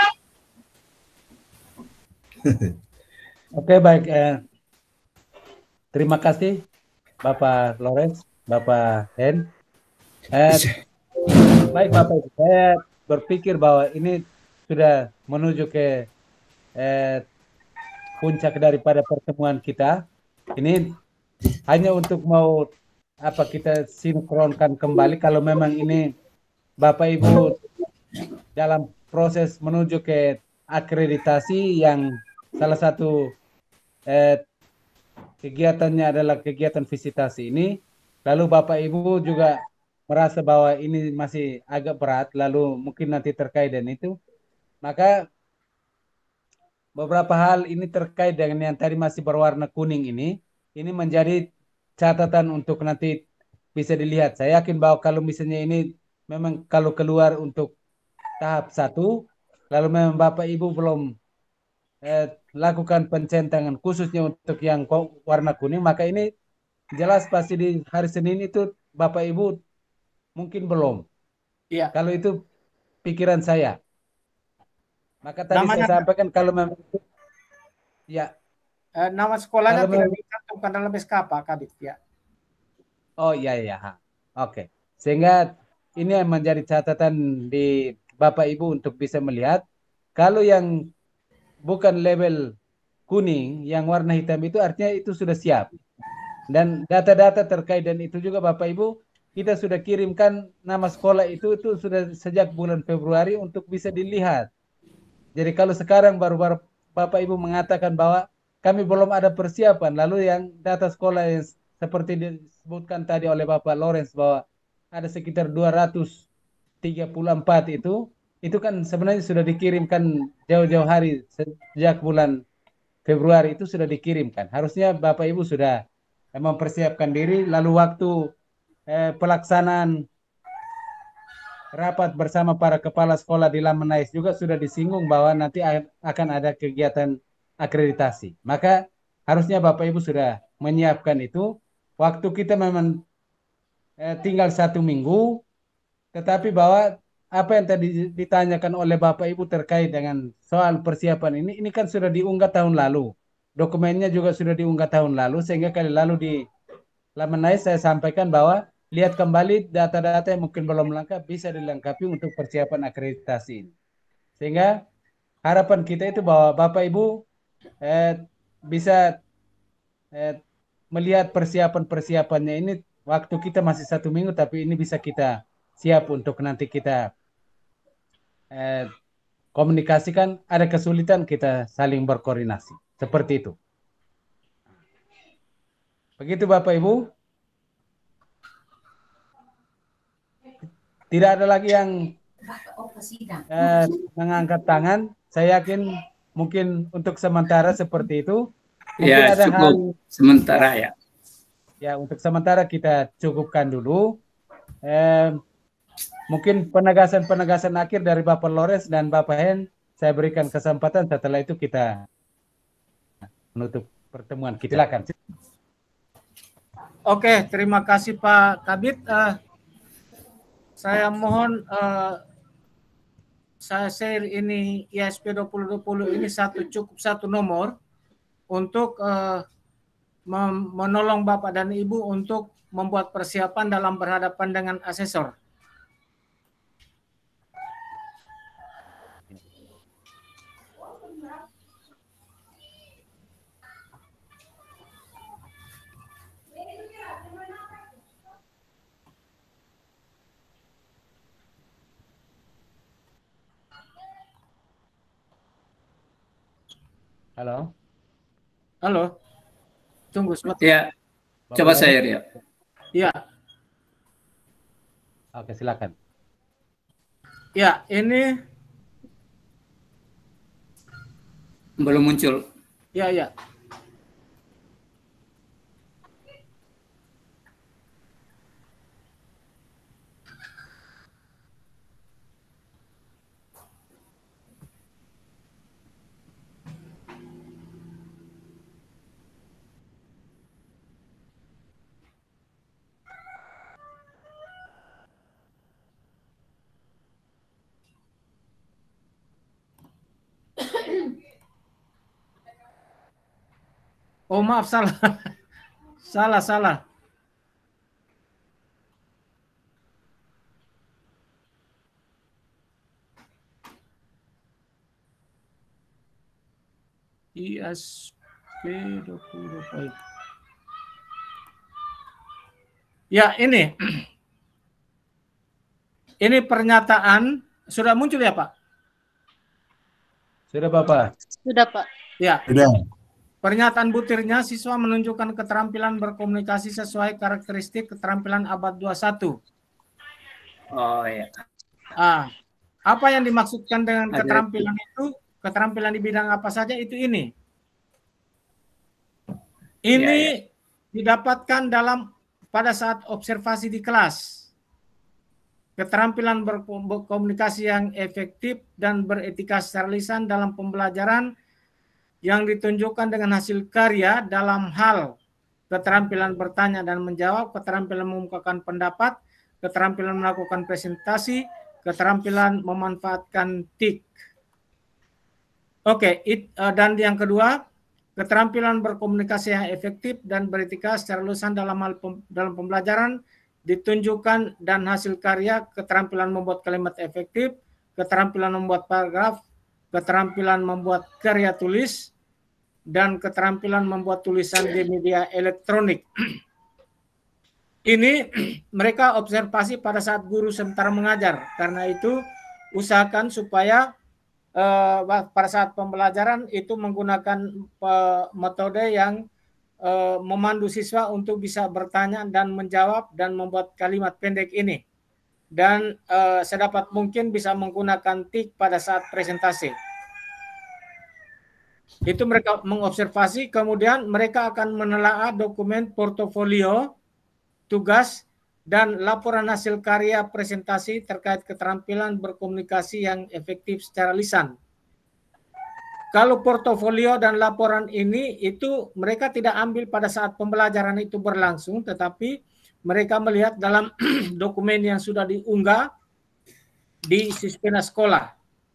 Oke, baik. Eh, terima kasih Bapak Lawrence. Bapak Hen, eh, baik Bapak, saya berpikir bahwa ini sudah menuju ke eh, puncak daripada pertemuan kita. Ini hanya untuk mau apa kita sinkronkan kembali kalau memang ini Bapak Ibu dalam proses menuju ke akreditasi yang salah satu eh, kegiatannya adalah kegiatan visitasi ini. Lalu Bapak Ibu juga merasa bahwa ini masih agak berat, lalu mungkin nanti terkait dengan itu. Maka beberapa hal ini terkait dengan yang tadi masih berwarna kuning ini, ini menjadi catatan untuk nanti bisa dilihat. Saya yakin bahwa kalau misalnya ini memang kalau keluar untuk tahap satu, lalu memang Bapak Ibu belum eh, lakukan pencentangan khususnya untuk yang warna kuning, maka ini jelas pasti di hari Senin itu Bapak Ibu mungkin belum. Iya. Kalau itu pikiran saya. Maka tadi Namanya, saya sampaikan kalau memang ya. Eh, nama sekolahnya Kalau tidak memang- dicantumkan dalam S K Pak Kabit ya. Oh iya iya. Ha. Oke. Sehingga ini yang menjadi catatan di Bapak Ibu untuk bisa melihat kalau yang bukan label kuning, yang warna hitam itu artinya itu sudah siap. Dan data-data terkait dan itu juga Bapak Ibu kita sudah kirimkan nama sekolah itu itu sudah sejak bulan Februari untuk bisa dilihat. Jadi kalau sekarang baru-baru Bapak Ibu mengatakan bahwa kami belum ada persiapan, lalu yang data sekolah yang seperti disebutkan tadi oleh Bapak Lawrence bahwa ada sekitar dua ratus tiga puluh empat itu, itu kan sebenarnya sudah dikirimkan jauh-jauh hari sejak bulan Februari itu sudah dikirimkan. Harusnya Bapak Ibu sudah mempersiapkan diri, lalu waktu eh, pelaksanaan rapat bersama para kepala sekolah di Lamennais juga sudah disinggung bahwa nanti akan ada kegiatan akreditasi. Maka harusnya Bapak Ibu sudah menyiapkan itu. Waktu kita memang eh, tinggal satu minggu, tetapi bahwa apa yang tadi ditanyakan oleh Bapak Ibu terkait dengan soal persiapan ini, ini kan sudah diunggah tahun lalu. Dokumennya juga sudah diunggah tahun lalu, sehingga kali lalu di Lamennais saya sampaikan bahwa lihat kembali data-data yang mungkin belum lengkap bisa dilengkapi untuk persiapan akreditasi ini. Sehingga harapan kita itu bahwa Bapak Ibu eh, bisa eh, melihat persiapan-persiapannya ini waktu kita masih satu minggu, tapi ini bisa kita siap untuk nanti kita eh, komunikasikan. Ada kesulitan kita saling berkoordinasi. Seperti itu. Begitu Bapak Ibu. Tidak ada lagi yang eh, mengangkat tangan. Saya yakin mungkin untuk sementara seperti itu. Mungkin Ya, ada cukup hal sementara ya. Ya, untuk sementara kita cukupkan dulu. Eh, mungkin penegasan-penegasan akhir dari Bapak Lawrence dan Bapak Hen saya berikan kesempatan, setelah itu kita menutup pertemuan. Kita silakan. Oke, terima kasih Pak Kabit. Uh, saya mohon uh, saya share ini I S P dua ribu dua puluh ini satu cukup satu nomor untuk uh, menolong Bapak dan Ibu untuk membuat persiapan dalam berhadapan dengan asesor. Halo. Halo. Tunggu sebentar. Ya. Coba saya ya. Ya. Oke, silakan. Ya, ini belum muncul. Ya, ya. Oh maaf, salah. salah, salah. I S P dua puluh. Ya, ini. Ini pernyataan sudah muncul ya, Pak? Sudah, Bapak. Sudah, Pak. Ya. Sudah. Pernyataan butirnya, siswa menunjukkan keterampilan berkomunikasi sesuai karakteristik keterampilan abad dua puluh satu. Oh ya. Ah, apa yang dimaksudkan dengan Ada. keterampilan itu? Keterampilan di bidang apa saja itu ini. Ini Ya, ya. didapatkan dalam pada saat observasi di kelas. Keterampilan berkomunikasi yang efektif dan beretika secara lisan dalam pembelajaran yang ditunjukkan dengan hasil karya dalam hal keterampilan bertanya dan menjawab, keterampilan mengemukakan pendapat, keterampilan melakukan presentasi, keterampilan memanfaatkan T I K. Oke, it, uh, dan yang kedua, keterampilan berkomunikasi yang efektif dan beretika secara lusan dalam hal pem, dalam pembelajaran ditunjukkan dan hasil karya, keterampilan membuat kalimat efektif, keterampilan membuat paragraf, keterampilan membuat karya tulis, dan keterampilan membuat tulisan di media elektronik. Ini mereka observasi pada saat guru sementara mengajar. Karena itu usahakan supaya eh, pada saat pembelajaran itu menggunakan eh, metode yang eh, memandu siswa untuk bisa bertanya dan menjawab dan membuat kalimat pendek ini. Dan eh, sedapat mungkin bisa menggunakan T I K pada saat presentasi. Itu mereka mengobservasi, kemudian mereka akan menelaah dokumen portofolio, tugas, dan laporan hasil karya presentasi terkait keterampilan berkomunikasi yang efektif secara lisan. Kalau portofolio dan laporan ini itu mereka tidak ambil pada saat pembelajaran itu berlangsung, tetapi mereka melihat dalam dokumen yang sudah diunggah di Sispena sekolah.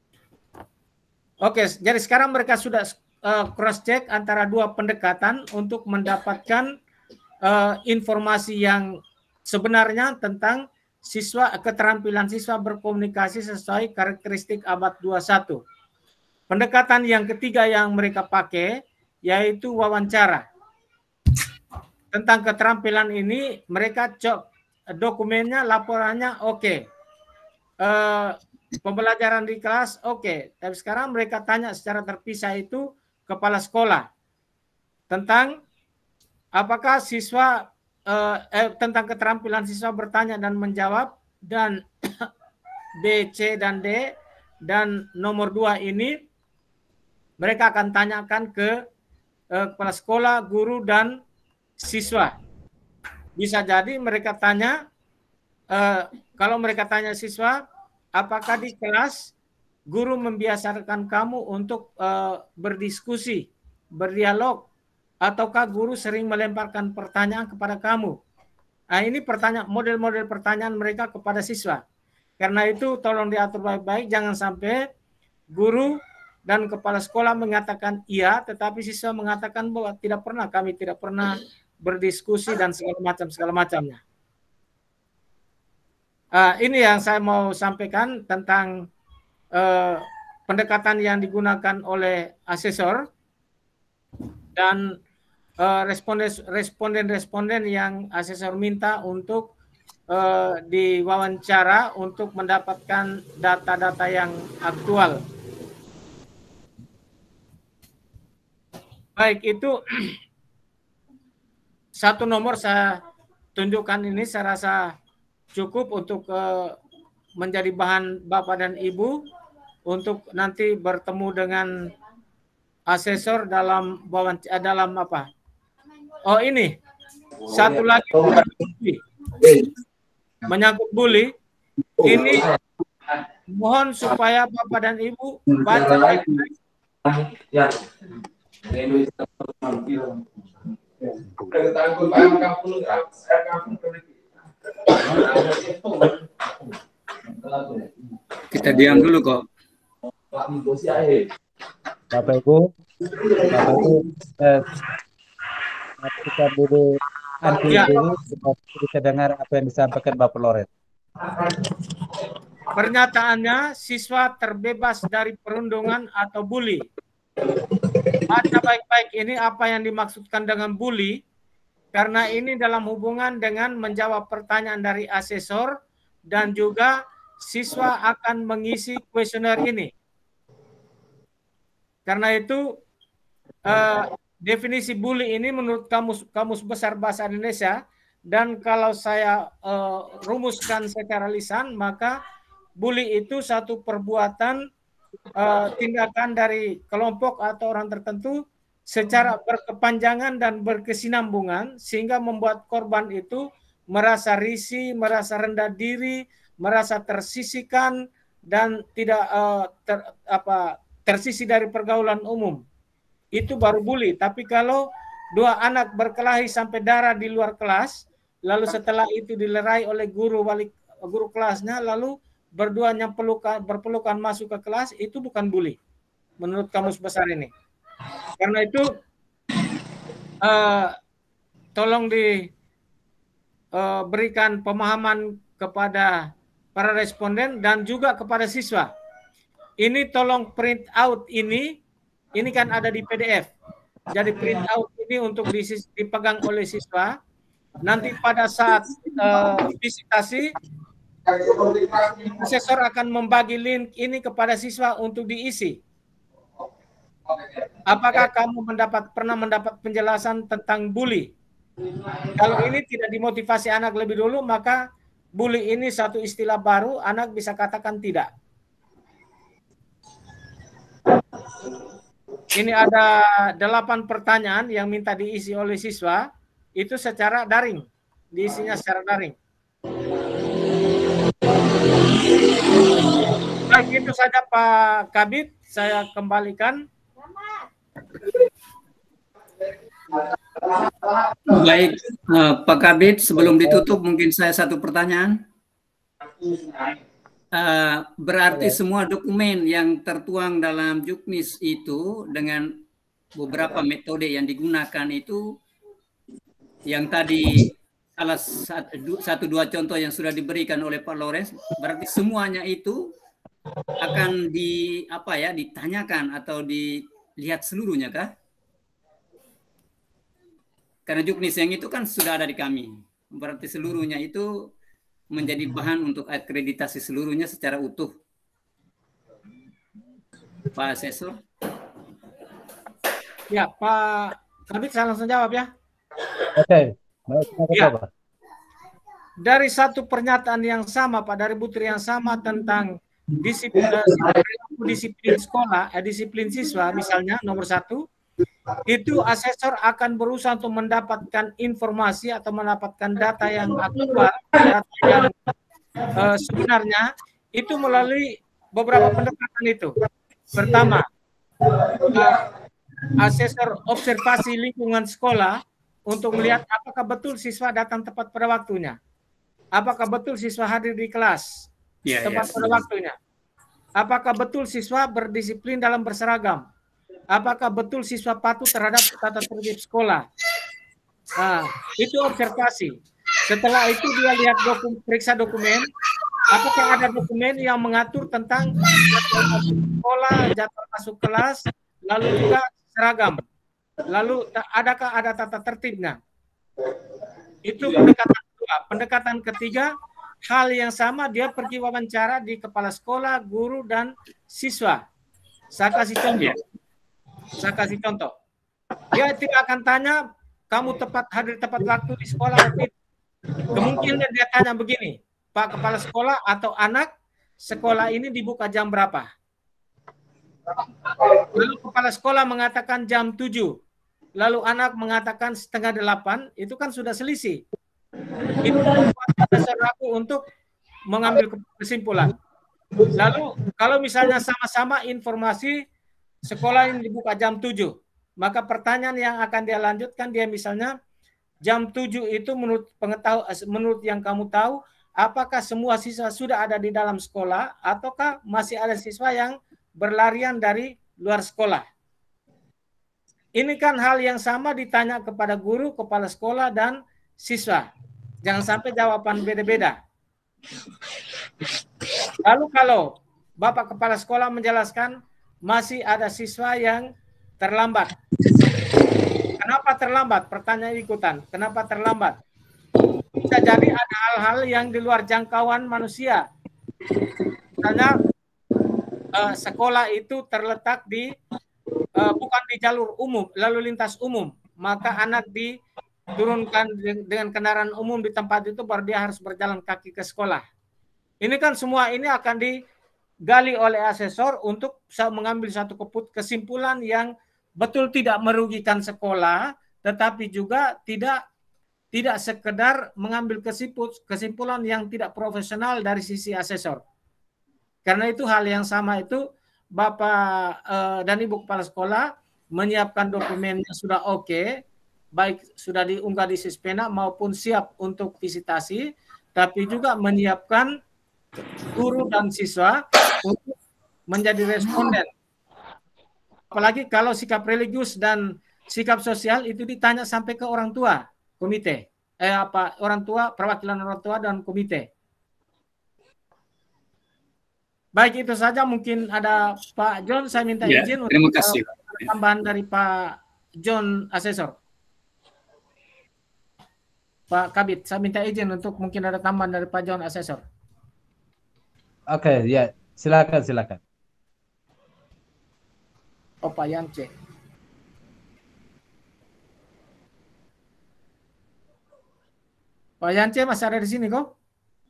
Oke, jadi sekarang mereka sudah uh, cross check antara dua pendekatan untuk mendapatkan uh, informasi yang sebenarnya tentang siswa, keterampilan siswa berkomunikasi sesuai karakteristik abad dua puluh satu. Pendekatan yang ketiga yang mereka pakai yaitu wawancara. Tentang keterampilan ini mereka cek dokumennya, laporannya oke. Okay. Uh, pembelajaran di kelas oke. Okay. Tapi sekarang mereka tanya secara terpisah itu kepala sekolah tentang apakah siswa uh, eh, tentang keterampilan siswa bertanya dan menjawab, dan B, C, dan D, dan nomor dua ini mereka akan tanyakan ke uh, kepala sekolah, guru, dan siswa. Bisa jadi mereka tanya, uh, kalau mereka tanya siswa, apakah di kelas guru membiasakan kamu untuk uh, berdiskusi, berdialog, ataukah guru sering melemparkan pertanyaan kepada kamu? Nah, ini pertanyaan, model-model pertanyaan mereka kepada siswa. Karena itu tolong diatur baik-baik, jangan sampai guru dan kepala sekolah mengatakan iya, tetapi siswa mengatakan bahwa tidak pernah, kami tidak pernah berdiskusi dan segala macam segala macamnya. Uh, ini yang saya mau sampaikan tentang uh, pendekatan yang digunakan oleh asesor dan responden-responden yang asesor minta untuk uh, diwawancara untuk mendapatkan data-data yang aktual. Baik, itu satu nomor saya tunjukkan ini, saya rasa cukup untuk uh, menjadi bahan Bapak dan Ibu untuk nanti bertemu dengan asesor dalam wawancara, dalam apa? Oh, ini satu lagi menyangkut bully. Ini mohon supaya Bapak dan Ibu baca baik-baik. Kita diam dulu kok. Bapak Ibu, Bapak Ibu, eh, kita dulu anti Ya. dulu supaya kita dengar apa yang disampaikan Bapak Loren. Pernyataannya, siswa terbebas dari perundungan atau bully. Baca baik-baik ini apa yang dimaksudkan dengan bully, karena ini dalam hubungan dengan menjawab pertanyaan dari asesor dan juga siswa akan mengisi kuesioner ini. Karena itu eh, definisi bully ini menurut kamus Kamus Besar Bahasa Indonesia, dan kalau saya eh, rumuskan secara lisan, maka bully itu satu perbuatan eh, tindakan dari kelompok atau orang tertentu secara berkepanjangan dan berkesinambungan sehingga membuat korban itu merasa risih, merasa rendah diri, merasa tersisihkan dan tidak uh, ter, apa, tersisih dari pergaulan umum. itu baru bully. Tapi kalau dua anak berkelahi sampai darah di luar kelas, lalu setelah itu dilerai oleh guru wali guru kelasnya, lalu berduanya pelukan, berpelukan masuk ke kelas, itu bukan bully menurut Kamus Besar ini. Karena itu uh, tolong diberikan uh, pemahaman kepada para responden dan juga kepada siswa. Ini tolong print out ini, ini kan ada di P D F. Jadi print out ini untuk dipegang oleh siswa. Nanti pada saat uh, visitasi, asesor akan membagi link ini kepada siswa untuk diisi. Apakah kamu mendapat pernah mendapat penjelasan tentang bully? Kalau ini tidak dimotivasi anak lebih dulu, maka bully ini satu istilah baru, anak bisa katakan tidak. Ini ada delapan pertanyaan yang minta diisi oleh siswa, itu secara daring, diisinya secara daring. Baik, itu saja Pak Kabid, saya kembalikan. Baik, uh, Pak Kabid, sebelum ditutup mungkin saya satu pertanyaan. Uh, berarti semua dokumen yang tertuang dalam Juknis itu dengan beberapa metode yang digunakan itu, yang tadi salah satu, satu dua contoh yang sudah diberikan oleh Pak Lawrence, berarti semuanya itu akan di apa ya ditanyakan atau dilihat seluruhnya kah? Karena Juknis yang itu kan sudah ada di kami. Berarti seluruhnya itu menjadi bahan untuk akreditasi seluruhnya secara utuh. Pak Asesor. Ya, Pak Kabid, saya langsung jawab ya. Oke. Baik, ya. Dari satu pernyataan yang sama, Pak, dari butir yang sama tentang disiplin, disiplin sekolah, eh, disiplin siswa misalnya nomor satu, itu asesor akan berusaha untuk mendapatkan informasi atau mendapatkan data yang aktual, data yang uh, sebenarnya itu melalui beberapa pendekatan itu. Pertama, uh, asesor observasi lingkungan sekolah untuk melihat apakah betul siswa datang tepat pada waktunya, apakah betul siswa hadir di kelas yeah, tepat yeah. pada waktunya, apakah betul siswa berdisiplin dalam berseragam, apakah betul siswa patuh terhadap tata tertib sekolah. Nah, itu observasi. Setelah itu dia lihat dokum, periksa dokumen, apakah ada dokumen yang mengatur tentang jadwal masuk sekolah, jadwal masuk kelas, lalu juga seragam. Lalu adakah ada tata tertibnya? Itu pendekatan kedua. Pendekatan ketiga, hal yang sama dia pergi wawancara di kepala sekolah, guru, dan siswa. Saya kasih contoh. Saya kasih contoh. Dia tidak akan tanya, kamu tepat hadir tepat waktu di sekolah. Kemungkinan dia tanya begini, Pak Kepala Sekolah atau anak, sekolah ini dibuka jam berapa? Lalu Kepala Sekolah mengatakan jam tujuh. Lalu anak mengatakan setengah delapan, itu kan sudah selisih. Itu membuat dasar aku untuk mengambil kesimpulan. Lalu kalau misalnya sama-sama informasi sekolah ini dibuka jam tujuh, maka pertanyaan yang akan dia lanjutkan, dia misalnya jam tujuh itu menurut pengetahu, menurut yang kamu tahu, apakah semua siswa sudah ada di dalam sekolah ataukah masih ada siswa yang berlarian dari luar sekolah? Ini kan hal yang sama ditanya kepada guru, kepala sekolah, dan siswa. Jangan sampai jawaban beda-beda. Lalu kalau Bapak Kepala Sekolah menjelaskan masih ada siswa yang terlambat. Kenapa terlambat? Pertanyaan ikutan. Kenapa terlambat? Bisa jadi ada hal-hal yang di luar jangkauan manusia. Misalnya eh, sekolah itu terletak di Uh, bukan di jalur umum, lalu lintas umum, maka anak diturunkan dengan kendaraan umum di tempat itu, baru dia harus berjalan kaki ke sekolah. Ini kan semua ini akan digali oleh asesor untuk bisa mengambil satu kesimpulan yang betul tidak merugikan sekolah, tetapi juga tidak tidak sekedar mengambil kesimpulan yang tidak profesional dari sisi asesor. Karena itu hal yang sama itu Bapak uh, dan Ibu Kepala Sekolah menyiapkan dokumennya sudah oke, baik sudah diunggah di Sispena maupun siap untuk visitasi, tapi juga menyiapkan guru dan siswa untuk menjadi responden. Apalagi kalau sikap religius dan sikap sosial itu ditanya sampai ke orang tua komite, eh apa orang tua, perwakilan orang tua dan komite. Baik, itu saja. Mungkin ada Pak John, saya minta Ya, izin terima untuk kasih. uh, tambahan dari Pak John Asesor. Pak Kabit, saya minta izin untuk mungkin ada tambahan dari Pak John Asesor. Oke, ya, silakan, silakan. Oh, Pak Yance. Pak Yance masih ada di sini kok?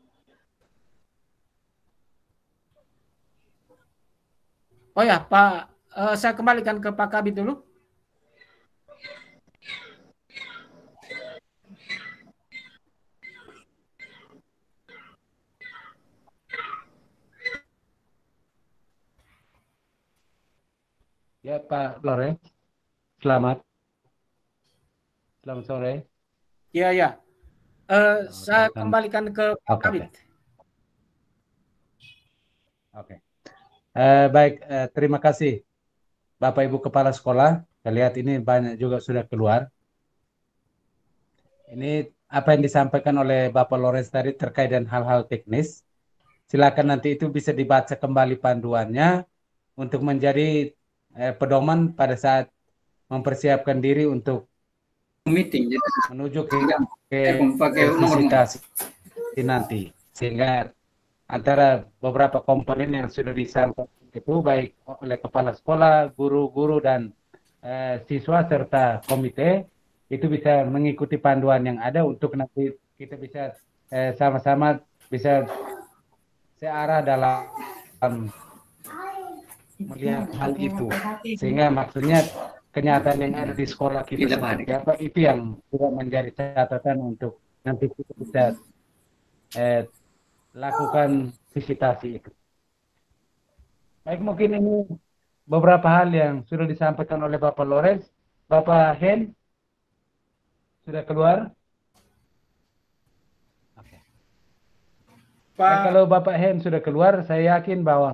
Oh ya, Pak, uh, saya kembalikan ke Pak Kabit dulu. Ya, Pak Lore. Selamat. Selamat sore. Iya, ya. Uh, saya datang. kembalikan ke Pak Oke, Kabit. oke. Oke. Eh, baik, eh, terima kasih Bapak Ibu Kepala Sekolah. Saya lihat ini banyak juga sudah keluar. Ini apa yang disampaikan oleh Bapak Lores tadi terkait dengan hal-hal teknis. Silakan nanti itu bisa dibaca kembali panduannya untuk menjadi eh, pedoman pada saat mempersiapkan diri untuk Meeting, jadi menuju ke, ke pakai nomor visitasi nanti. Sehingga antara beberapa komponen yang sudah disampaikan itu baik oleh kepala sekolah, guru-guru dan eh, siswa serta komite itu bisa mengikuti panduan yang ada untuk nanti kita bisa eh, sama-sama bisa searah dalam melihat hal itu, sehingga maksudnya kenyataan yang ada di sekolah kita seperti apa itu yang juga menjadi catatan untuk nanti kita bisa eh, lakukan visitasi itu. Baik, mungkin ini beberapa hal yang sudah disampaikan oleh Bapak Lores. Bapak Hen sudah keluar. Oke. Pak, nah, kalau Bapak Hen sudah keluar, saya yakin bahwa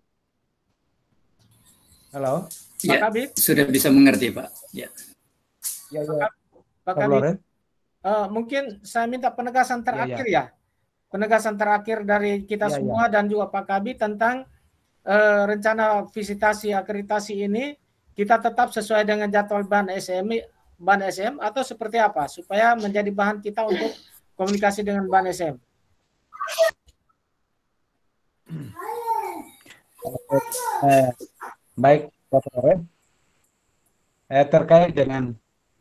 halo. Ya, Pak Kabit sudah bisa mengerti, Pak. Ya. Ya, ya. Pak Kabit, uh, mungkin saya minta penegasan terakhir ya, ya. Penegasan terakhir dari kita ya, semua ya. Dan juga Pak Kabit tentang uh, rencana visitasi akreditasi ini kita tetap sesuai dengan jadwal ban S M I, ban S M atau seperti apa supaya menjadi bahan kita untuk komunikasi dengan ban S M. Eh, baik. Eh, terkait dengan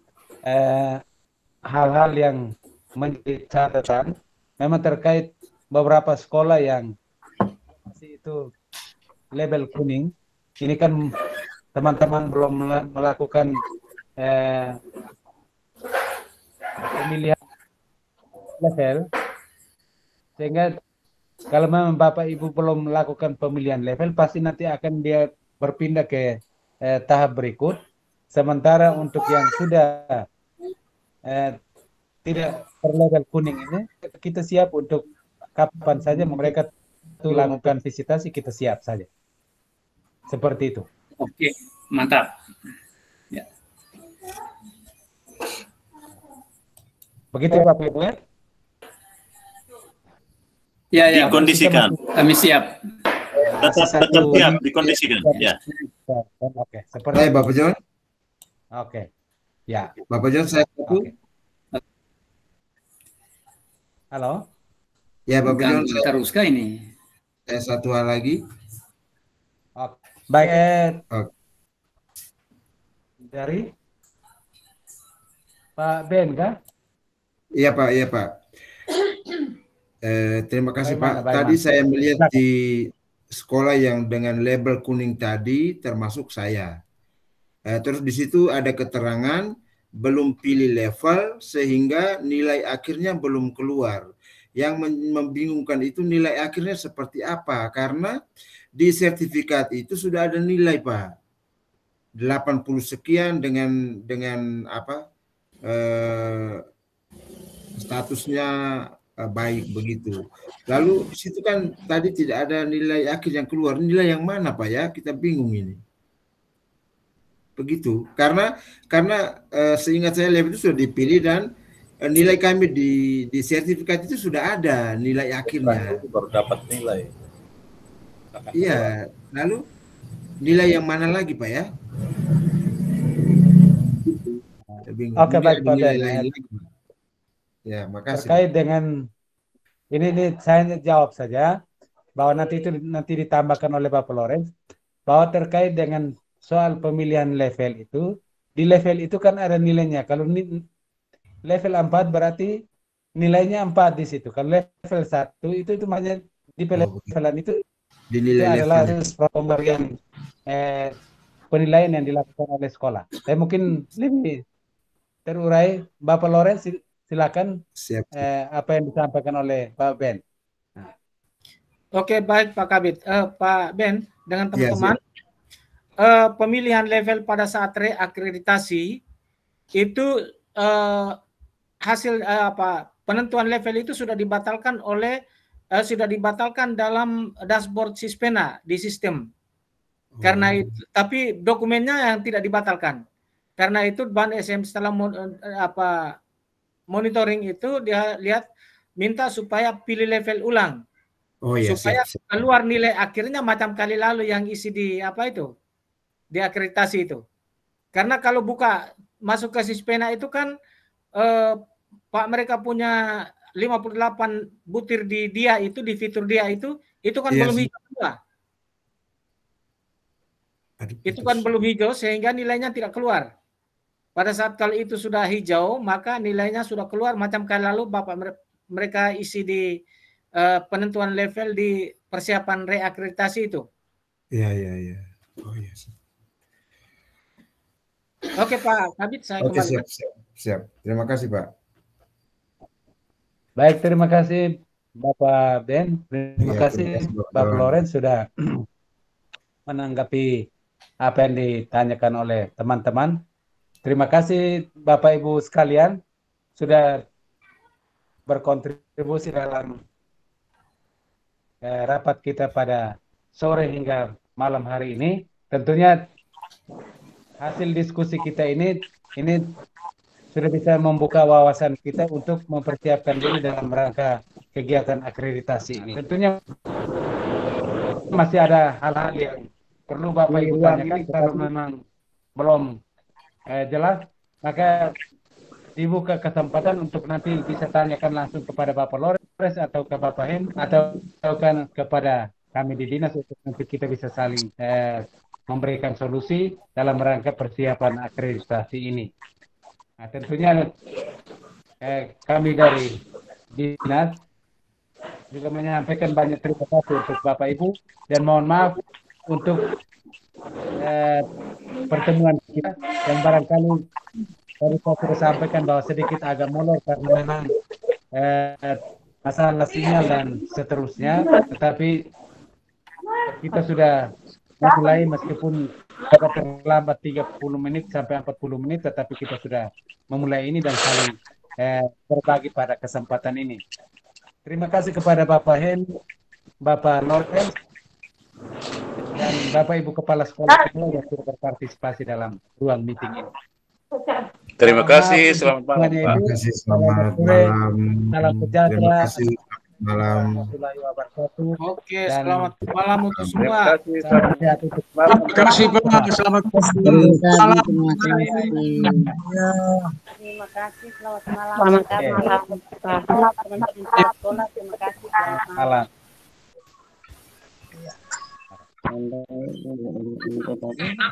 hal-hal eh, yang menjadi catatan, memang terkait beberapa sekolah yang masih itu label kuning, ini kan teman-teman belum melakukan eh, pemilihan level, sehingga kalau memang Bapak Ibu belum melakukan pemilihan level, pasti nanti akan dia berpindah ke eh, tahap berikut. Sementara untuk yang sudah eh, tidak berlabel kuning ini, kita siap untuk kapan saja mereka itu lakukan visitasi, kita siap saja. Seperti itu. Oke, mantap. Ya. Begitu Bapak Ibu ya? Ya, ya. Dikondisikan. Kami siap. Tetap, tetap siap, dikondisikan. Ya. Oke, seperti Baik, Bapak John. Oke, ya. Bapak John, saya satu. Halo. Ya, Bapak John. Teruskan ini. Saya satu hal lagi. Oke. Baik. Oke. Dari Pak Ben, kah? Iya, Pak. Iya, Pak. Eh, terima kasih, Bagaimana, Pak. bagaimana? Tadi saya melihat di sekolah yang dengan label kuning tadi, termasuk saya. Eh, terus di situ ada keterangan belum pilih level sehingga nilai akhirnya belum keluar. Yang membingungkan itu nilai akhirnya seperti apa? Karena di sertifikat itu sudah ada nilai, Pak. delapan puluh sekian dengan dengan apa eh, statusnya eh, baik begitu. Lalu di situ kan tadi tidak ada nilai akhir yang keluar. Nilai yang mana Pak ya? Kita bingung ini. Begitu. Karena karena eh, seingat saya level itu sudah dipilih dan eh, nilai kami di di sertifikat itu sudah ada nilai akhirnya. Baru dapat nilai. Iya. Lalu nilai yang mana lagi Pak ya? Oke, baik Pak Ben. Ya, makasih. Terkait dengan ini, ini saya jawab saja bahwa nanti itu nanti ditambahkan oleh Bapak Lawrence bahwa terkait dengan soal pemilihan level itu, di level itu kan ada nilainya. Kalau ni, level empat berarti nilainya empat di situ. Kalau level satu itu itu makanya di pelevelan itu, di itu nilai adalah level. pemberian eh, penilaian yang dilakukan oleh sekolah. Saya mungkin lebih terurai, Bapak Lawrence silakan. Siap. Eh, apa yang disampaikan oleh Pak Ben. Nah. Oke, baik Pak Kabit. Uh, Pak Ben, dengan teman-teman, Ya, uh, pemilihan level pada saat reakreditasi itu uh, hasil uh, apa penentuan level itu sudah dibatalkan oleh uh, sudah dibatalkan dalam dashboard Sispena di sistem. Karena itu, tapi dokumennya yang tidak dibatalkan. Karena itu Ban S M setelah mon, apa monitoring itu dia lihat minta supaya pilih level ulang. Oh iya, supaya siap, siap. keluar nilai akhirnya macam kali lalu yang isi di apa itu? Di akreditasi itu. Karena kalau buka masuk ke Sispena itu kan eh, Pak mereka punya lima puluh delapan butir di dia itu di fitur dia itu itu kan Iya, belum sih. hijau juga. Itu kan belum hijau sehingga nilainya tidak keluar. Pada saat kalau itu sudah hijau, maka nilainya sudah keluar macam kali lalu Bapak mereka isi di uh, penentuan level di persiapan reakreditasi itu. Iya, iya, iya. Oh iya. Oke Pak Kabit, saya Oke, kembali. siap, siap, siap. Terima kasih Pak. Baik, terima kasih Bapak Ben. Terima Ya, kasih terima kasih, Bapak. Bapak Lawrence sudah menanggapi apa yang ditanyakan oleh teman-teman. Terima kasih Bapak Ibu sekalian sudah berkontribusi dalam eh, rapat kita pada sore hingga malam hari ini. Tentunya hasil diskusi kita ini ini sudah bisa membuka wawasan kita untuk mempersiapkan diri dalam rangka kegiatan akreditasi ini. Tentunya masih ada hal-hal yang perlu Bapak Ibu tanyakan. Kalau memang belum eh, jelas, maka dibuka kesempatan untuk nanti bisa tanyakan langsung kepada Bapak Lawrence atau ke Bapak Hem atau, atau kan kepada kami di dinas untuk nanti kita bisa saling eh, memberikan solusi dalam rangka persiapan akreditasi ini. Nah, tentunya eh, kami dari dinas juga menyampaikan banyak terima kasih untuk Bapak Ibu dan mohon maaf untuk eh, pertemuan kita yang barangkali tadi saya sudah sampaikan bahwa sedikit agak molor karena memang eh, masalah sinyal dan seterusnya, tetapi kita sudah mulai meskipun agak terlambat tiga puluh menit sampai empat puluh menit, tetapi kita sudah memulai ini dan saling eh, berbagi pada kesempatan ini. Terima kasih kepada Bapak Hen, Bapak Lawrence, dan Bapak Ibu Kepala Sekolah semua yang sudah berpartisipasi dalam ruang meeting ini. Terima kasih, selamat malam. Terima kasih, selamat malam. Salam sejahtera. Terima kasih, malam. Oke, selamat malam untuk semua. Salam sehat untuk Terima kasih Pak, selamat malam. Terima kasih, selamat malam. Selamat malam. Selamat malam. Terima kasih. Selamat malam.